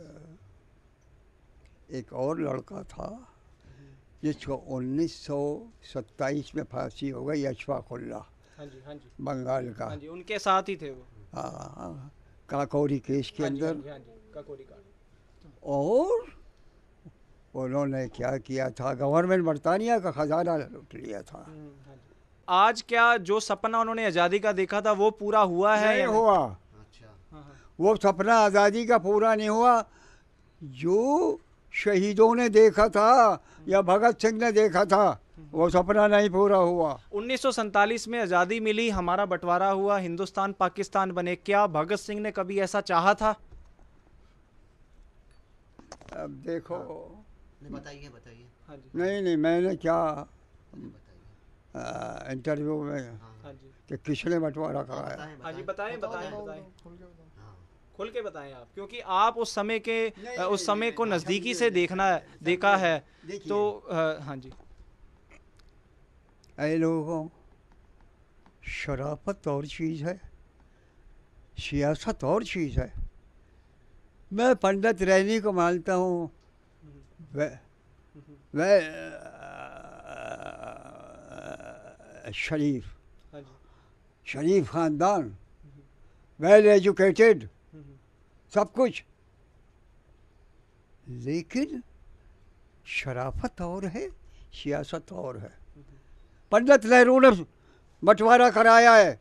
एक और लड़का था जिसको उन्नीस सौ सत्ताईस में फांसी हो गई, अशफाक उल्लाह, हाँ जी, हाँ जी, बंगाल का। हाँ जी, उनके साथ ही थे वो। हाँ, काकोरी केस के हाँ जी, अंदर। हाँ जी, हाँ जी, काकोरी कांड। और उन्होंने क्या किया था, गवर्नमेंट बरतानिया का खजाना लूट लिया था। आज क्या जो सपना उन्होंने आज़ादी का देखा था वो पूरा हुआ है नहीं या हुआ। अच्छा, वो सपना आज़ादी का पूरा नहीं हुआ जो शहीदों ने देखा था या भगत सिंह ने देखा था, वो सपना नहीं पूरा हुआ। उन्नीस सौ सैंतालीस में आज़ादी मिली, हमारा बंटवारा हुआ, हिंदुस्तान पाकिस्तान बने, क्या भगत सिंह ने कभी ऐसा चाहा था? अब देखो, नहीं बताइए बताइए। हाँ जी, नहीं नहीं मैंने क्या बताइए। आ, इंटरव्यू में हाँ जी, कि किसने बंटवारा कराया। बताएं, हाँ जी, बताएं। बताएं बताएं बताएं, हाँ। खुल के बताएं आप, क्योंकि आप उस समय के नहीं, उस नहीं, समय नहीं, को नहीं, नज़दीकी समझिए, से देखना है, समझिए, देखा है, देखिए। तो अ, हाँ जी, ऐ लोगों, शराफत और चीज़ है, सियासत और चीज़ है। मैं पंडित रैनी को मानता हूँ, वह वह शरीफ हाँ जी, शरीफ ख़ानदान, वेल एजुकेटेड, सब कुछ, लेकिन शराफत और है, सियासत और है। पंडित नेहरू ने बंटवारा कराया है।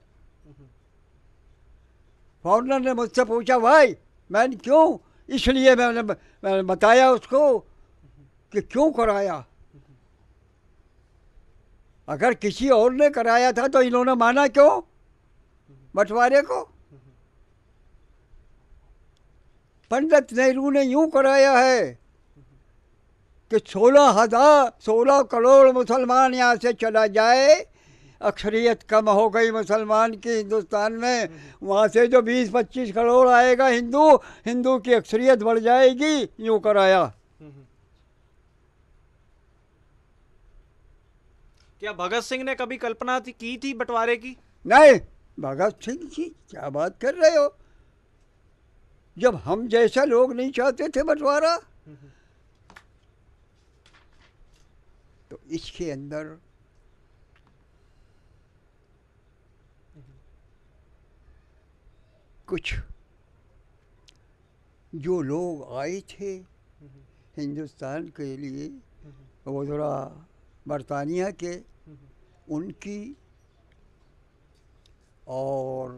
फॉरनर ने मुझसे पूछा भाई, मैंने क्यों, इसलिए मैंने मैंने बताया उसको कि क्यों कराया। अगर किसी और ने कराया था तो इन्होंने माना क्यों बंटवारे को? पंडित नेहरू ने यूं कराया है कि सोलह हजार सोलह करोड़ मुसलमान यहाँ से चला जाए, अक्सरियत कम हो गई मुसलमान की हिंदुस्तान में, वहाँ से जो बीस पच्चीस करोड़ आएगा हिंदू, हिंदू की अक्सरियत बढ़ जाएगी, यूं कराया। क्या भगत सिंह ने कभी कल्पना थी, की थी बंटवारे की? नहीं, भगत सिंह जी क्या बात कर रहे हो, जब हम जैसा लोग नहीं चाहते थे बंटवारा, तो इसके अंदर कुछ जो लोग आए थे हिंदुस्तान के लिए, वो थोड़ा बरतानिया के, उनकी और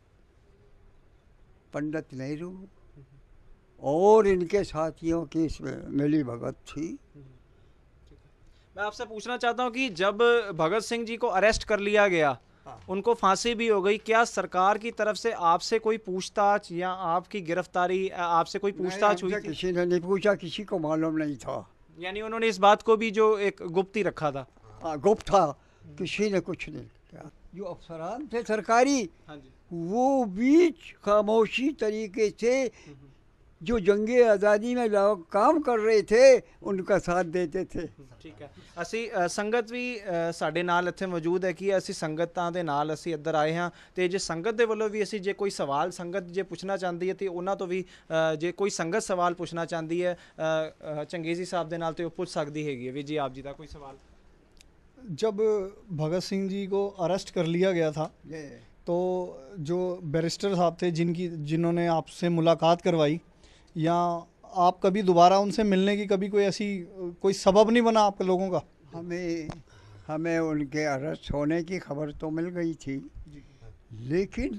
पंडित नेहरू और इनके साथियों की इसमें मिली भगत थी। मैं आपसे पूछना चाहता हूं कि जब भगत सिंह जी को अरेस्ट कर लिया गया, उनको फांसी भी हो गई, क्या सरकार की तरफ से आपसे कोई पूछताछ या आपकी गिरफ्तारी, आपसे कोई पूछताछ हुई थी? किसी ने नहीं पूछा, किसी को मालूम नहीं था। यानी उन्होंने इस बात को भी जो एक गुप्त ही रखा था? हाँ, गुप्त था, किसी ने कुछ नहीं किया। जो अफसरान थे सरकारी, हाँ जी, वो बीच खामोशी तरीके से जो जंगे आज़ादी में लोग काम कर रहे थे उनका साथ देते थे। ਠੀਕ ਹੈ ਅਸੀਂ ਅ, ਸੰਗਤ ਵੀ ਅ, ਸਾਡੇ ਨਾਲ ਇੱਥੇ ਮੌਜੂਦ ਹੈ ਕਿ ਅਸੀਂ ਸੰਗਤਾਂ ਦੇ ਨਾਲ ਅਸੀਂ ਇੱਧਰ ਆਏ ਹਾਂ ਤੇ ਜੇ ਸੰਗਤ ਦੇ ਵੱਲੋਂ ਵੀ ਅਸੀਂ ਜੇ ਕੋਈ ਸਵਾਲ ਸੰਗਤ ਜੇ ਪੁੱਛਣਾ ਚਾਹੁੰਦੀ ਹੈ ਤੇ ਉਹਨਾਂ ਤੋਂ ਵੀ ਅ, ਜੇ ਕੋਈ ਸੰਗਤ ਸਵਾਲ ਪੁੱਛਣਾ ਚਾਹੁੰਦੀ ਹੈ ਅ, ਅ, ਚੰਗੇਜ਼ੀ ਸਾਹਿਬ ਦੇ ਨਾਲ ਤੇ ਉਹ ਪੁੱਛ ਸਕਦੀ ਹੈਗੀ ਹੈ ਵੀ ਜੀ ਆਪ ਜੀ ਦਾ ਕੋਈ ਸਵਾਲ। जब भगत सिंह जी को अरेस्ट कर लिया गया था ये तो जो बैरिस्टर साहब थे जिनकी जिन्होंने आपसे मुलाकात करवाई, या आप कभी दोबारा उनसे मिलने की कभी कोई ऐसी कोई सबब नहीं बना आप लोगों का? हमें हमें उनके अरेस्ट होने की खबर तो मिल गई थी, लेकिन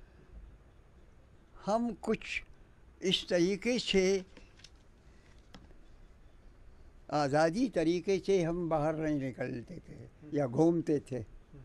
हम कुछ इस तरीके से आज़ादी तरीके से हम बाहर नहीं निकलते थे या घूमते थे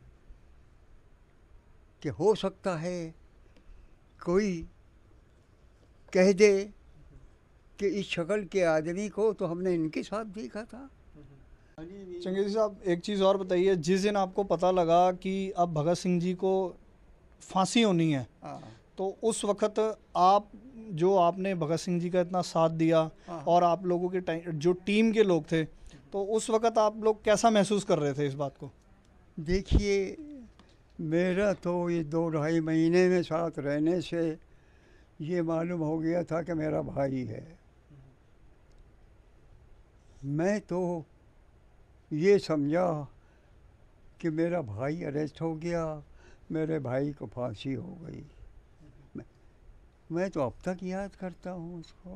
कि हो सकता है कोई कह दे कि इस शक्ल के आदमी को तो हमने इनके साथ देखा था। चंगेजी साहब, एक चीज़ और बताइए, जिस दिन आपको पता लगा कि अब भगत सिंह जी को फांसी होनी है, हाँ तो उस वक्त आप जो आपने भगत सिंह जी का इतना साथ दिया हाँ। और आप लोगों के टाइम जो टीम के लोग थे, तो उस वक्त आप लोग कैसा महसूस कर रहे थे इस बात को? देखिए, मेरा तो ये दो ढाई महीने में साथ रहने से ये मालूम हो गया था कि मेरा भाई है। मैं तो ये समझा कि मेरा भाई अरेस्ट हो गया, मेरे भाई को फांसी हो गई। मैं, मैं तो अब तक याद करता हूँ उसको,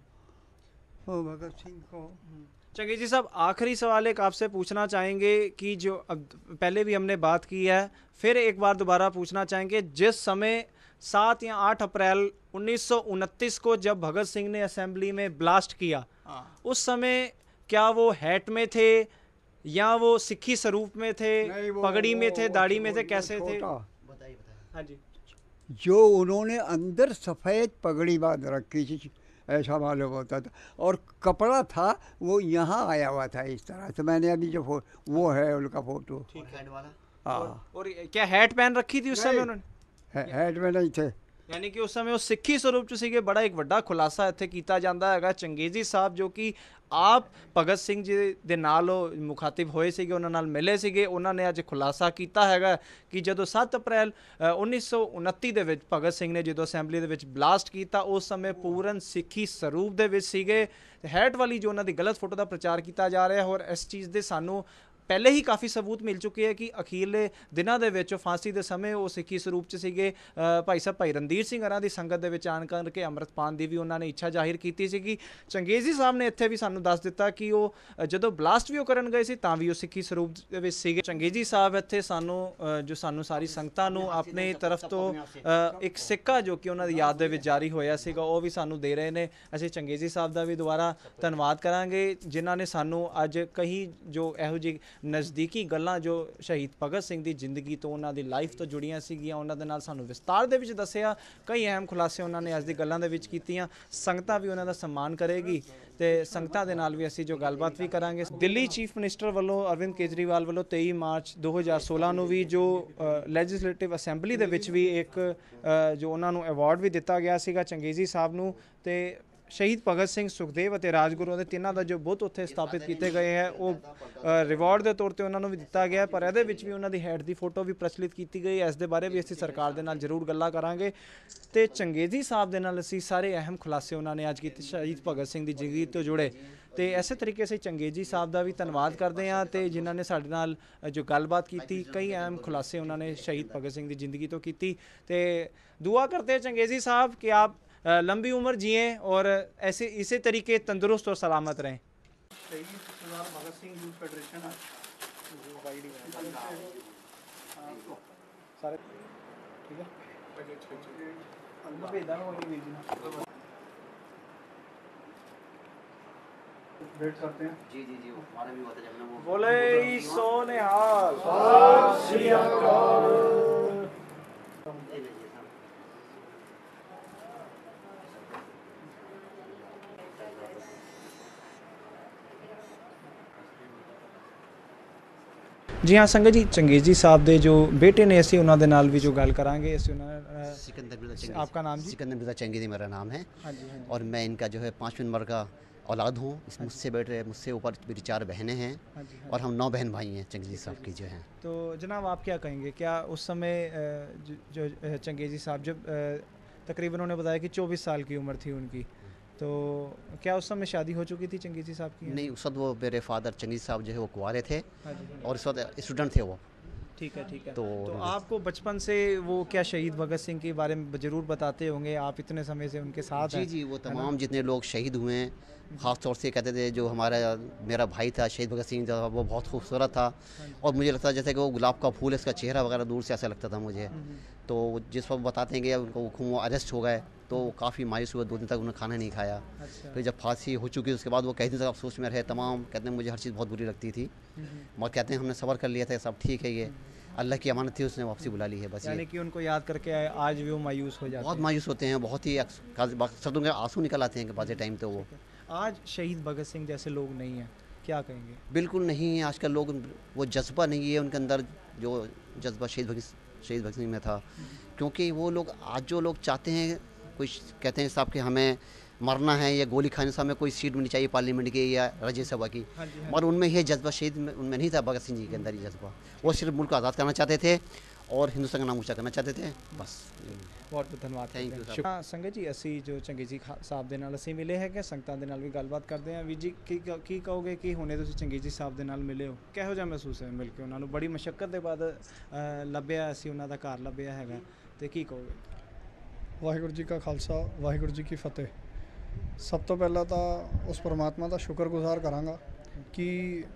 वो भगत सिंह को। चंगेजी साहब, आखिरी सवाल एक आपसे पूछना चाहेंगे कि जो अब पहले भी हमने बात की है, फिर एक बार दोबारा पूछना चाहेंगे, जिस समय सात या आठ अप्रैल उन्नीस सौ उनतीस को जब भगत सिंह ने असेंबली में ब्लास्ट किया, उस समय क्या वो हैट में थे या वो सिक्खी स्वरूप में थे, नहीं, वो- पगड़ी में वो- थे, वो दाढ़ी में थे, छो- कैसे थे? छोटा। बताइए बताइए। हाँ जी। जो उन्होंने अंदर सफ़ेद पगड़ी बांध रखी थी ऐसा मालूम होता था, और कपड़ा था वो यहाँ आया हुआ था इस तरह से। मैंने अभी जो फो वो है उनका फ़ोटो। और हैंड वाला हाँ, और क्या हैट पहन रखी थी उस समय नहीं। उन्होंने? है- हेड में नहीं थे। ਯਾਨੀ ਕਿ ਉਸ ਸਮੇਂ ਉਹ ਸਿੱਖੀ ਸਰੂਪ ਚ ਸੀਗੇ। ਬੜਾ ਇੱਕ ਵੱਡਾ ਖੁਲਾਸਾ ਇੱਥੇ ਕੀਤਾ ਜਾਂਦਾ ਹੈਗਾ। ਚੰਗੇਜ਼ੀ ਸਾਹਿਬ ਜੋ ਕਿ ਆਪ ਭਗਤ ਸਿੰਘ ਜੀ ਦੇ ਨਾਲ ਉਹ ਮੁਖਾਤਿਬ ਹੋਏ ਸੀਗੇ, ਉਹਨਾਂ ਨਾਲ ਮਿਲੇ ਸੀਗੇ, ਉਹਨਾਂ ਨੇ ਅੱਜ ਖੁਲਾਸਾ ਕੀਤਾ ਹੈਗਾ ਕਿ ਜਦੋਂ ਸੱਤ ਅਪ੍ਰੈਲ ਅ, ਉੱਨੀ ਸੌ ਉਨੱਤੀ ਦੇ ਵਿੱਚ ਭਗਤ ਸਿੰਘ ਨੇ ਜਦੋਂ ਅਸੈਂਬਲੀ ਦੇ ਵਿੱਚ ਬਲਾਸਟ ਕੀਤਾ, ਉਸ ਸਮੇਂ ਪੂਰਨ ਸਿੱਖੀ ਸਰੂਪ ਦੇ ਵਿੱਚ ਸੀਗੇ। ਹੈਟ ਵਾਲੀ ਜੋ ਉਹਨਾਂ ਦੀ ਗਲਤ ਫੋਟੋ ਦਾ ਪ੍ਰਚਾਰ ਕੀਤਾ ਜਾ ਰਿਹਾ, ਔਰ ਇਸ ਚੀਜ਼ ਦੇ ਸਾਨੂੰ ਪਹਿਲੇ ਹੀ ਕਾਫੀ ਸਬੂਤ ਮਿਲ ਚੁੱਕੇ ਹੈ ਕਿ ਅਖੀਰਲੇ ਦਿਨਾਂ ਦੇ ਵਿੱਚ ਫਾਂਸੀ ਦੇ ਸਮੇਂ ਉਹ ਸਿੱਖੀ ਸਰੂਪ 'ਚ ਸੀਗੇ। ਅ, ਭਾਈ ਸਾਹਿਬ ਭਾਈ ਰਣਧੀਰ ਸਿੰਘ ਹਰਾਂ ਦੀ ਸੰਗਤ ਦੇ ਵਿੱਚ ਆਣ ਕਰਕੇ ਅੰਮ੍ਰਿਤ ਪਾਨ ਦੀ ਵੀ ਉਹਨਾਂ ਨੇ ਇੱਛਾ ਜ਼ਾਹਿਰ ਕੀਤੀ ਸੀਗੀ। ਚੰਗੇਜ਼ੀ ਸਾਹਿਬ ਨੇ ਇੱਥੇ ਵੀ ਸਾਨੂੰ ਦੱਸ ਦਿੱਤਾ ਕਿ ਉਹ ਅ, ਜਦੋਂ ਬਲਾਸਟ ਵੀ ਉਹ ਕਰਨ ਗਏ ਸੀ ਤਾਂ ਵੀ ਉਹ ਸਿੱਖੀ ਸਰੂਪ ਦੇ ਵਿੱਚ ਸੀਗੇ। ਚੰਗੇਜ਼ੀ ਸਾਹਿਬ ਇੱਥੇ ਸਾਨੂੰ ਅ, ਜੋ ਸਾਨੂੰ ਸਾਰੀ ਸੰਗਤਾਂ ਨੂੰ ਆਪਣੀ ਤਰਫ ਤੋਂ ਅ, ਇੱਕ ਸਿੱਕਾ ਜੋ ਕਿ ਉਹਨਾਂ ਦੀ ਯਾਦ ਦੇ ਵਿੱਚ ਜਾਰੀ ਹੋਇਆ ਸੀਗਾ ਉਹ ਵੀ ਸਾਨੂੰ ਦੇ ਰਹੇ ਨੇ। ਅਸੀਂ ਚੰਗੇਜ਼ੀ ਸਾਹਿਬ ਦਾ ਵੀ ਦੁਬਾਰਾ ਧੰਨਵਾਦ ਕਰਾਂਗੇ ਜਿਨ੍ਹਾਂ ਨੇ ਸਾਨੂੰ ਅੱਜ ਕਈ ਜੋ ਇਹੋ ਜਿਹੀ ਨਜ਼ਦੀਕੀ ਗੱਲਾਂ ਜੋ ਸ਼ਹੀਦ ਭਗਤ ਸਿੰਘ ਦੀ ਜ਼ਿੰਦਗੀ ਤੋਂ ਉਹਨਾਂ ਦੀ ਲਾਈਫ ਤੋਂ ਜੁੜੀਆਂ ਸੀਗੀਆਂ ਉਹਨਾਂ ਦੇ ਨਾਲ ਸਾਨੂੰ ਵਿਸਤਾਰ ਦੇ ਵਿੱਚ ਦੱਸਿਆ। ਕਈ ਅਹਿਮ ਖੁਲਾਸੇ ਉਹਨਾਂ ਨੇ ਅੱਜ ਦੀ ਗੱਲਾਂ ਦੇ ਵਿੱਚ ਕੀਤੀਆਂ। ਸੰਗਤਾਂ ਵੀ ਉਹਨਾਂ ਦਾ ਸਨਮਾਨ ਕਰੇਗੀ ਤੇ ਸੰਗਤਾਂ ਦੇ ਨਾਲ ਵੀ ਅਸੀਂ ਜੋ ਗੱਲਬਾਤ ਵੀ ਕਰਾਂਗੇ। ਦਿੱਲੀ ਚੀਫ ਮਿਨਿਸਟਰ ਵੱਲੋਂ ਅਰਵਿੰਦ ਕੇਜਰੀਵਾਲ ਵੱਲੋਂ ਤੇਈ ਮਾਰਚ ਦੋ ਹਜ਼ਾਰ ਸੋਲਾਂ ਨੂੰ ਵੀ ਜੋ ਲੈਜਿਸਲੇਟਿਵ ਅਸੈਂਬਲੀ ਦੇ ਵਿੱਚ ਵੀ ਇੱਕ ਅ, ਜੋ ਉਹਨਾਂ ਨੂੰ ਅਵਾਰਡ ਵੀ ਦਿੱਤਾ ਗਿਆ ਸੀਗਾ ਚੰਗੇਜ਼ੀ ਸਾਹਿਬ ਨੂੰ। ਤੇ ਸ਼ਹੀਦ ਭਗਤ ਸਿੰਘ, ਸੁਖਦੇਵ ਅਤੇ ਰਾਜਗੁਰੂ ਦੇ ਤਿੰਨਾਂ ਦਾ ਜੋ ਬੁੱਤ ਉੱਥੇ ਸਥਾਪਿਤ ਕੀਤੇ ਗਏ ਹੈ ਉਹ ਰਿਵਾਰਡ ਦੇ ਤੌਰ ਤੇ ਉਹਨਾਂ ਨੂੰ ਵੀ ਦਿੱਤਾ ਗਿਆ, ਪਰ ਇਹਦੇ ਵਿੱਚ ਵੀ ਉਹਨਾਂ ਦੀ ਹੈਡ ਦੀ ਫੋਟੋ ਵੀ ਪ੍ਰਚਲਿਤ ਕੀਤੀ ਗਈ। ਇਸ ਦੇ ਬਾਰੇ ਵੀ ਅਸੀਂ ਸਰਕਾਰ ਦੇ ਨਾਲ ਜ਼ਰੂਰ ਗੱਲਾਂ ਕਰਾਂਗੇ। ਤੇ ਚੰਗੇਜ਼ੀ ਸਾਹਿਬ ਦੇ ਨਾਲ ਅਸੀਂ ਸਾਰੇ ਅਹਿਮ ਖੁਲਾਸੇ ਉਹਨਾਂ ਨੇ ਅੱਜ ਕੀਤੇ ਸ਼ਹੀਦ ਭਗਤ ਸਿੰਘ ਦੀ ਜ਼ਿੰਦਗੀ ਤੋਂ ਜੁੜੇ। ਤੇ ਇਸੇ ਤਰੀਕੇ ਅਸੀਂ ਚੰਗੇਜ਼ੀ ਸਾਹਿਬ ਦਾ ਵੀ ਧੰਨਵਾਦ ਕਰਦੇ ਹਾਂ ਤੇ ਜਿਨ੍ਹਾਂ ਨੇ ਸਾਡੇ ਨਾਲ ਜੋ ਗੱਲਬਾਤ ਕੀਤੀ, ਕਈ ਅਹਿਮ ਖੁਲਾਸੇ ਉਹਨਾਂ ਨੇ ਸ਼ਹੀਦ ਭਗਤ ਸਿੰਘ ਦੀ ਜ਼ਿੰਦਗੀ ਤੋਂ ਕੀਤੀ। ਤੇ दुआ करते हैं चंगेज़ी साहब कि आप अ, लंबी उम्र जिए और ऐसे इसी तरीके तंदुरुस्त और सलामत रहें। भगत सिंह यूथ फेडरेशन सारे ठीक है वेट करते हैं। जी जी जी, वो हमारा भी हुआ था जब ना वो बोले सोनिहाल। ले लीजिए साहब। ਜੀ ਹਾਂ ਸੰਗਤ ਜੀ, ਚੰਗੇਜ਼ੀ ਸਾਹਿਬ ਦੇ ਜੋ ਬੇਟੇ ਨੇ, ਅਸੀਂ ਉਹਨਾਂ ਦੇ ਨਾਲ ਵੀ ਜੋ ਗੱਲ ਕਰਾਂਗੇ। ਅਸੀਂ ਉਹਨਾਂ ਨਾਲ सिकंदर मिर्ज़ा चंगेज़ी। आपका नाम जी? सिकंदर मिर्ज़ा चंगेज़ी मेरा नाम है। हाँ जी, हाँ जी। और मैं इनका जो है पाँचवें नंबर का औलाद हूँ। इस मुझसे बेटे मुझसे ऊपर मेरी चार बहनें हैं हाँ जी, हाँ और हम नौ बहन भाई हैं चंगेज़ी साहब की जो हैं। तो जनाब आप क्या कहेंगे, क्या उस समय अ, जो जो, अ, चंगेज़ी साहब जब अ, तकरीबन उन्होंने बताया कि चौबीस साल की उम्र थी उनकी, तो क्या उस समय शादी हो चुकी थी चंगेज़ी साहब की? नहीं, उस वक्त वो मेरे फादर चंगेज़ी साहब जो है वो कुंवारे थे हाँ जी, हाँ जी। और इस वक्त स्टूडेंट थे वो। ठीक है, ठीक है। तो तो उन्होंने- आपको बचपन से वो क्या शहीद भगत सिंह के बारे में ज़रूर बताते होंगे, आप इतने समय से उनके साथ जी हैं। जी, वो है ना? तमाम जितने लोग शहीद हुए हैं, ख़ास तौर से कहते थे जो हमारा मेरा भाई था शहीद भगत सिंह था, वो बहुत खूबसूरत था और मुझे लगता है जैसे कि वो गुलाब का फूल है, इसका चेहरा वगैरह दूर से ऐसा लगता था मुझे। तो जिस वक्त बताते हैं कि उनको वो अरेस्ट हो गए तो काफ़ी मायूस हुए, दो दिन तक उन्होंने खाना नहीं खाया। अच्छा। फिर जब फांसी हो चुकी उसके बाद वो कई दिन तक अफसोस में रहे तमाम। कहते हैं मुझे हर चीज़ बहुत बुरी लगती थी, मगर कहते हैं हमने सब्र कर लिया था, सब ठीक है, ये अल्लाह की अमानत थी, उसने वापसी बुला ली है बस। यानी ये कि उनको याद करके आज भी वो मायूस हो जाते बहुत हैं। मायूस होते हैं, बहुत ही शब्दों के आंसू निकल आते हैं कि बाज़ टाइम तो वो आज शहीद भगत सिंह जैसे लोग नहीं हैं, क्या कहेंगे? बिल्कुल नहीं है। आजकल लोग वो जज्बा नहीं है उनके अंदर जो जज्बा शहीद भगत शहीद भगत सिंह में था, क्योंकि वो लोग आज जो लोग चाहते हैं, कुछ कहते हैं साहब कि हमें मरना है या गोली खाने से हमें कोई सीट मिलनी चाहिए पार्लियामेंट की या राज्यसभा की, हाँ जी, हाँ मगर उनमें ये जज्बा शहीद में उनमें नहीं था, भगत सिंह जी के अंदर ये जज्बा। वो सिर्फ मुल्क को आज़ाद करना चाहते थे और हिंदुस्तान का नाम ऊँचा करना चाहते थे बस। ਬਹੁਤ ਬਹੁਤ ਧੰਨਵਾਦ। Thank you, sir। ਹਾਂ ਸੰਗਤ ਜੀ, ਅਸੀਂ ਜੋ ਚੰਗੇਜ਼ੀ ਖਾ- ਸਾਹਿਬ ਦੇ ਨਾਲ ਅਸੀਂ ਮਿਲੇ ਹੈਗੇ, ਸੰਗਤਾਂ ਦੇ ਨਾਲ ਵੀ ਗੱਲਬਾਤ ਕਰਦੇ ਹਾਂ। ਵੀਰ ਜੀ ਕੀ ਕ- ਕੀ ਕਹੋਗੇ ਕਿ ਹੁਣੇ ਤੁਸੀਂ ਚੰਗੇਜ਼ੀ ਸਾਹਿਬ ਦੇ ਨਾਲ ਮਿਲੇ ਹੋ, ਕਿਹੋ ਜਿਹਾ ਮਹਿਸੂਸ ਹੈ ਮਿਲ ਕੇ ਉਹਨਾਂ ਨੂੰ? ਬੜੀ ਮੁਸ਼ੱਕਤ ਦੇ ਬਾਅਦ ਅ, ਲੱਭਿਆ, ਅਸੀਂ ਉਹਨਾਂ ਦਾ ਘਰ ਲੱਭਿਆ ਹੈਗਾ, ਤੇ ਕੀ ਕਹੋਗੇ? ਵਾਹਿਗੁਰੂ ਜੀ ਕਾ ਖਾਲਸਾ, ਵਾਹਿਗੁਰੂ ਜੀ ਕੀ ਫਤਿਹ। ਸਭ ਤੋਂ ਪਹਿਲਾਂ ਤਾਂ ਉਸ ਪਰਮਾਤਮਾ ਦਾ ਸ਼ੁਕਰਗੁਜ਼ਾਰ ਕਰਾਂਗਾ ਕਿ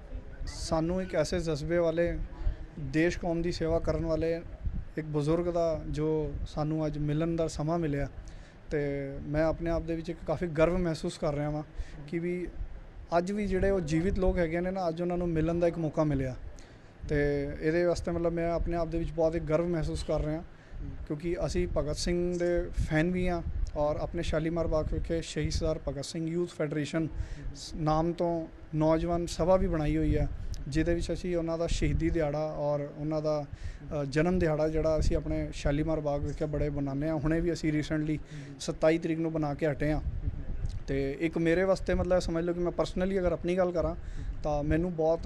ਸਾਨੂੰ ਇੱਕ ਐਸੇ ਜਜ਼ਬੇ ਵਾਲੇ, ਦੇਸ਼ ਕੌਮ ਦੀ ਸੇਵਾ ਕਰਨ ਵਾਲੇ ਇੱਕ ਬਜ਼ੁਰਗ ਦਾ ਜੋ ਸਾਨੂੰ ਅੱਜ ਮਿਲਣ ਦਾ ਸਮਾਂ ਮਿਲਿਆ, ਤੇ ਮੈਂ ਆਪਣੇ ਆਪ ਦੇ ਵਿੱਚ ਇੱਕ ਕਾਫੀ ਗਰਵ ਮਹਿਸੂਸ ਕਰ ਰਿਹਾ ਵਾਂ ਕਿ ਵੀ ਅੱਜ ਵੀ ਜਿਹੜੇ ਉਹ ਜੀਵਿਤ ਲੋਕ ਹੈਗੇ ਨੇ ਨਾ, ਅੱਜ ਉਹਨਾਂ ਨੂੰ ਮਿਲਣ ਦਾ ਇੱਕ ਮੌਕਾ ਮਿਲਿਆ, ਤੇ ਇਹਦੇ ਵਾਸਤੇ ਮਤਲਬ ਮੈਂ ਆਪਣੇ ਆਪ ਦੇ ਵਿੱਚ ਬਹੁਤ ਇੱਕ ਗਰਵ ਮਹਿਸੂਸ ਕਰ ਰਿਹਾ, ਕਿਉਂਕਿ ਅਸੀਂ ਭਗਤ ਸਿੰਘ ਦੇ ਫੈਨ ਵੀ ਹਾਂ ਔਰ ਆਪਣੇ ਸ਼ਾਲੀਮਾਰ ਬਾਗ ਵਿਖੇ ਸ਼ਹੀਦ ਸਰਦਾਰ ਭਗਤ ਸਿੰਘ ਯੂਥ ਫੈਡਰੇਸ਼ਨ ਨਾਮ ਤੋਂ ਨੌਜਵਾਨ ਸਭਾ ਵੀ ਬਣਾਈ ਹੋਈ ਹੈ, ਜਿਹਦੇ ਵਿੱਚ ਅਸੀਂ ਉਹਨਾਂ ਦਾ ਸ਼ਹੀਦੀ ਦਿਹਾੜਾ ਔਰ ਉਹਨਾਂ ਦਾ ਅ, ਜਨਮ ਦਿਹਾੜਾ ਜਿਹੜਾ ਅਸੀਂ ਆਪਣੇ ਸ਼ਾਲੀਮਾਰ ਬਾਗ ਵਿਖੇ ਬੜੇ ਮਨਾਉਂਦੇ ਹਾਂ। ਹੁਣੇ ਵੀ ਅਸੀਂ ਰੀਸੈਂਟਲੀ ਸਤਾਈ ਤਰੀਕ ਨੂੰ ਬਣਾ ਕੇ ਹਟੇ ਹਾਂ। ਤੇ ਇੱਕ ਮੇਰੇ ਵਾਸਤੇ ਮਤਲਬ ਸਮਝ ਲਓ ਕਿ ਮੈਂ ਪਰਸਨਲੀ ਅਗਰ ਆਪਣੀ ਗੱਲ ਕਰਾਂ ਤਾਂ ਮੈਨੂੰ ਬਹੁਤ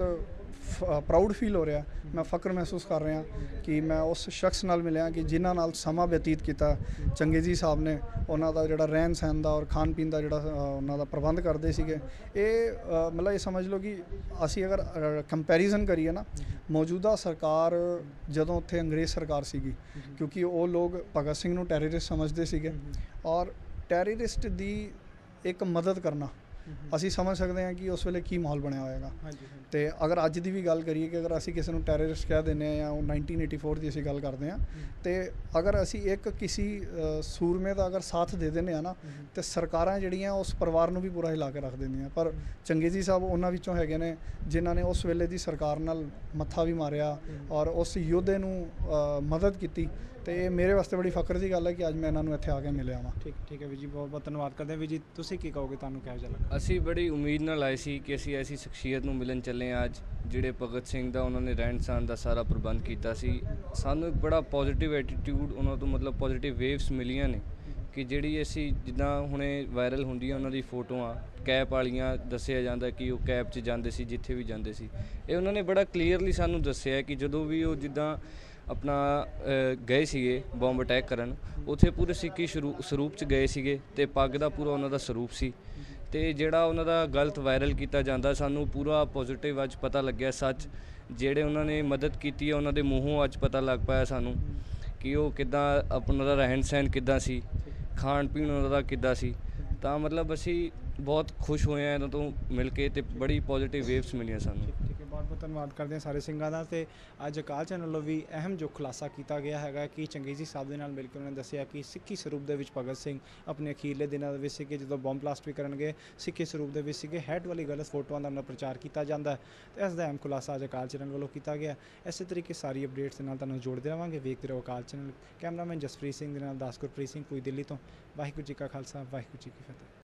ਪ੍ਰਾਊਡ ਫੀਲ ਹੋ ਰਿਹਾ, ਮੈਂ ਫਖਰ ਮਹਿਸੂਸ ਕਰ ਰਿਹਾ ਕਿ ਮੈਂ ਉਸ ਸ਼ਖਸ ਨਾਲ ਮਿਲਿਆ ਕਿ ਜਿਨ੍ਹਾਂ ਨਾਲ ਸਮਾਂ ਬਤੀਤ ਕੀਤਾ ਚੰਗੇਜ਼ੀ ਸਾਹਿਬ ਨੇ। ਉਹਨਾਂ ਦਾ ਜਿਹੜਾ ਰਹਿਣ ਸਹਿਣ ਦਾ ਔਰ ਖਾਣ ਪੀਣ ਦਾ ਜਿਹੜਾ ਅ, ਉਹਨਾਂ ਦਾ ਪ੍ਰਬੰਧ ਕਰਦੇ ਸੀਗੇ, ਇਹ ਅ, ਮਤਲਬ ਇਹ ਸਮਝ ਲਓ ਕਿ ਅਸੀਂ ਅਗਰ ਕੰਪੈਰੀਜ਼ਨ ਕਰੀਏ ਨਾ, ਮੌਜੂਦਾ ਸਰਕਾਰ ਜਦੋਂ ਉੱਥੇ ਅੰਗਰੇਜ਼ ਸਰਕਾਰ ਸੀਗੀ, ਕਿਉਂਕਿ ਉਹ ਲੋਕ ਭਗਤ ਸਿੰਘ ਨੂੰ ਟੈਰਰਿਸਟ ਸਮਝਦੇ ਸੀਗੇ ਔਰ ਟੈਰਰਿਸਟ ਦੀ ਇੱਕ ਮਦਦ ਕਰਨਾ, ਅਸੀਂ ਸਮਝ ਸਕਦੇ ਹਾਂ ਕਿ ਉਸ ਵੇਲੇ ਕੀ ਮਾਹੌਲ ਬਣਿਆ ਹੋਏਗਾ। ਤੇ ਅਗਰ ਅੱਜ ਦੀ ਵੀ ਗੱਲ ਕਰੀਏ ਕਿ ਅਗਰ ਅਸੀਂ ਕਿਸੇ ਨੂੰ ਟੈਰਰਿਸਟ ਕਹਿ ਦਿੰਦੇ ਹਾਂ ਜਾਂ ਉਹ ਨਾਈਨਟੀਨ ਏਟੀ ਫੋਰ ਦੀ ਅਸੀਂ ਗੱਲ ਕਰਦੇ ਹਾਂ, ਤੇ ਅਗਰ ਅਸੀਂ ਇੱਕ ਕਿਸੇ ਅ, ਸੂਰਮੇ ਦਾ ਅਗਰ ਸਾਥ ਦੇ ਦਿੰਦੇ ਹਾਂ ਨਾ, ਤੇ ਸਰਕਾਰਾਂ ਜਿਹੜੀਆਂ ਉਸ ਪਰਿਵਾਰ ਨੂੰ ਵੀ ਪੂਰਾ ਹਿਲਾ ਕੇ ਰੱਖ ਦਿੰਦੀਆਂ। ਪਰ ਚੰਗੇਜ਼ੀ ਸਾਹਿਬ ਉਹਨਾਂ ਵਿੱਚੋਂ ਹੈਗੇ ਨੇ ਜਿਨ੍ਹਾਂ ਨੇ ਉਸ ਵੇਲੇ ਦੀ ਸਰਕਾਰ ਨਾਲ ਮੱਥਾ ਵੀ ਮਾਰਿਆ ਔਰ ਉਸ ਯੋਧੇ ਨੂੰ ਅ, ਮਦਦ ਕੀਤੀ, ਤੇ ਇਹ ਮੇਰੇ ਵਾਸਤੇ ਬੜੀ ਫਖਰ ਦੀ ਗੱਲ ਹੈ ਕਿ ਅੱਜ ਮੈਂ ਇਹਨਾਂ ਨੂੰ ਇੱਥੇ ਆ ਕੇ ਮਿਲਿਆ ਵਾਂ। ਠੀਕ ਠੀਕ ਹੈ ਵੀਰ ਜੀ, ਬਹੁਤ ਬਹੁਤ ਧੰਨਵਾਦ ਕਰਦੇ ਹਾਂ। ਵੀਰ ਜੀ ਤੁਸੀਂ ਕੀ ਕਹੋਗੇ, ਤੁਹਾਨੂੰ ਕਿਹੋ ਜਿਹਾ ਲੱਗਾ? ਅਸੀਂ ਬੜੀ ਉਮੀਦ ਨਾਲ ਆਏ ਸੀ ਕਿ ਅਸੀਂ ਐਸੀ ਸ਼ਖਸੀਅਤ ਨੂੰ ਮਿਲਣ ਚੱਲੇ ਹਾਂ ਅੱਜ, ਜਿਹੜੇ ਭਗਤ ਸਿੰਘ ਦਾ ਉਹਨਾਂ ਨੇ ਰਹਿਣ ਸਹਿਣ ਦਾ ਸਾਰਾ ਪ੍ਰਬੰਧ ਕੀਤਾ ਸੀ। ਸਾਨੂੰ ਇੱਕ ਬੜਾ ਪੋਜ਼ਿਟਿਵ ਐਟੀਟਿਊਡ ਉਹਨਾਂ ਤੋਂ, ਮਤਲਬ ਪੋਜ਼ਿਟਿਵ ਵੇਵਸ ਮਿਲੀਆਂ ਨੇ ਕਿ ਜਿਹੜੀ ਅਸੀਂ ਜਿੱਦਾਂ ਹੁਣੇ ਵਾਇਰਲ ਹੁੰਦੀਆਂ ਉਹਨਾਂ ਦੀ ਫੋਟੋਆਂ ਕੈਪ ਵਾਲੀਆਂ, ਦੱਸਿਆ ਜਾਂਦਾ ਕਿ ਉਹ ਕੈਪ 'ਚ ਜਾਂਦੇ ਸੀ ਜਿੱਥੇ ਵੀ ਜਾਂਦੇ ਸੀ। ਇਹ ਉਹਨਾਂ ਨੇ ਬੜਾ ਕਲੀਅਰਲੀ ਸਾਨੂੰ ਦੱਸਿਆ ਕਿ ਜਦੋਂ ਵੀ ਉਹ ਜਿੱਦਾਂ ਆਪਣਾ ਗਏ ਸੀਗੇ ਬੰਬ ਅਟੈਕ ਕਰਨ, ਉੱਥੇ ਪੂਰੇ ਸਿੱਖੀ ਸ਼ਰੂ ਸਰੂਪ 'ਚ ਗਏ ਸੀਗੇ ਅਤੇ ਪੱਗ ਦਾ ਪੂਰਾ ਉਹਨਾਂ ਦਾ ਸਰੂਪ ਸੀ। ਅਤੇ ਜਿਹੜਾ ਉਹਨਾਂ ਦਾ ਗਲਤ ਵਾਇਰਲ ਕੀਤਾ ਜਾਂਦਾ, ਸਾਨੂੰ ਪੂਰਾ ਪੋਜ਼ੀਟਿਵ ਅੱਜ ਪਤਾ ਲੱਗਿਆ ਸੱਚ, ਜਿਹੜੇ ਉਹਨਾਂ ਨੇ ਮਦਦ ਕੀਤੀ ਹੈ ਉਹਨਾਂ ਦੇ ਮੂੰਹੋਂ ਅੱਜ ਪਤਾ ਲੱਗ ਪਾਇਆ ਸਾਨੂੰ ਕਿ ਉਹ ਕਿੱਦਾਂ ਆਪਣਾ ਦਾ ਰਹਿਣ ਸਹਿਣ ਕਿੱਦਾਂ ਸੀ, ਖਾਣ ਪੀਣ ਉਹਨਾਂ ਦਾ ਕਿੱਦਾਂ ਸੀ। ਤਾਂ ਮਤਲਬ ਅਸੀਂ ਬਹੁਤ ਖੁਸ਼ ਹੋਏ ਹਾਂ ਇਹਨਾਂ ਤੋਂ ਮਿਲ ਕੇ, ਅਤੇ ਬੜੀ ਪੋਜ਼ੀਟਿਵ ਵੇਵਸ ਮਿਲੀਆਂ ਸਾਨੂੰ। ਠੀਕ ਹੈ, ਬਹੁਤ ਬਹੁਤ ਧੰਨਵਾਦ ਕਰਦੇ ਹਾਂ ਸਾਰੇ ਸਿੰਘਾਂ ਦਾ। ਤੇ ਅੱਜ ਅਕਾਲ ਚੈਨਲ ਵੱਲੋਂ ਵੀ ਅਹਿਮ ਜੋ ਖੁਲਾਸਾ ਕੀਤਾ ਗਿਆ ਹੈਗਾ ਕਿ ਚੰਗੇਜ਼ੀ ਸਾਹਿਬ ਦੇ ਨਾਲ ਮਿਲ ਕੇ ਉਹਨਾਂ ਨੇ ਦੱਸਿਆ ਕਿ ਸਿੱਖੀ ਸਰੂਪ ਦੇ ਵਿੱਚ ਭਗਤ ਸਿੰਘ ਆਪਣੇ ਅਖੀਰਲੇ ਦਿਨਾਂ ਦੇ ਵਿੱਚ ਸੀਗੇ, ਜਦੋਂ ਬੰਬ ਬਲਾਸਟ ਵੀ ਕਰਨਗੇ ਸਿੱਖੀ ਸਰੂਪ ਦੇ ਵਿੱਚ ਸੀਗੇ। ਹੈਡ ਵਾਲੀ ਗਲਤ ਫੋਟੋਆਂ ਦਾ ਉਹਨਾਂ ਪ੍ਰਚਾਰ ਕੀਤਾ ਜਾਂਦਾ ਹੈ, ਤੇ ਇਸ ਦਾ ਅਹਿਮ ਖੁਲਾਸਾ ਅੱਜ ਅਕਾਲ ਚੈਨਲ ਵੱਲੋਂ ਕੀਤਾ ਗਿਆ। ਇਸੇ ਤਰੀਕੇ ਸਾਰੀ ਅਪਡੇਟਸ ਦੇ ਨਾਲ ਤੁਹਾਨੂੰ ਜੋੜਦੇ ਰਹਾਂਗੇ। ਵੇਖਦੇ ਰਹੋ ਅਕਾਲ ਚੈਨਲ। ਕੈਮਰਾਮੈਨ ਜਸਪ੍ਰੀਤ ਸਿੰਘ ਦੇ ਨਾਲ ਦਾਸ ਗੁਰਪ੍ਰੀਤ ਸਿੰਘ, ਕੋਈ ਦਿੱਲੀ ਤੋਂ। ਵਾਹਿਗੁਰੂ ਜੀ ਕਾ ਖਾਲਸਾ, ਵਾਹਿਗੁਰੂ ਜੀ ਕੀ ਫਤਿਹ।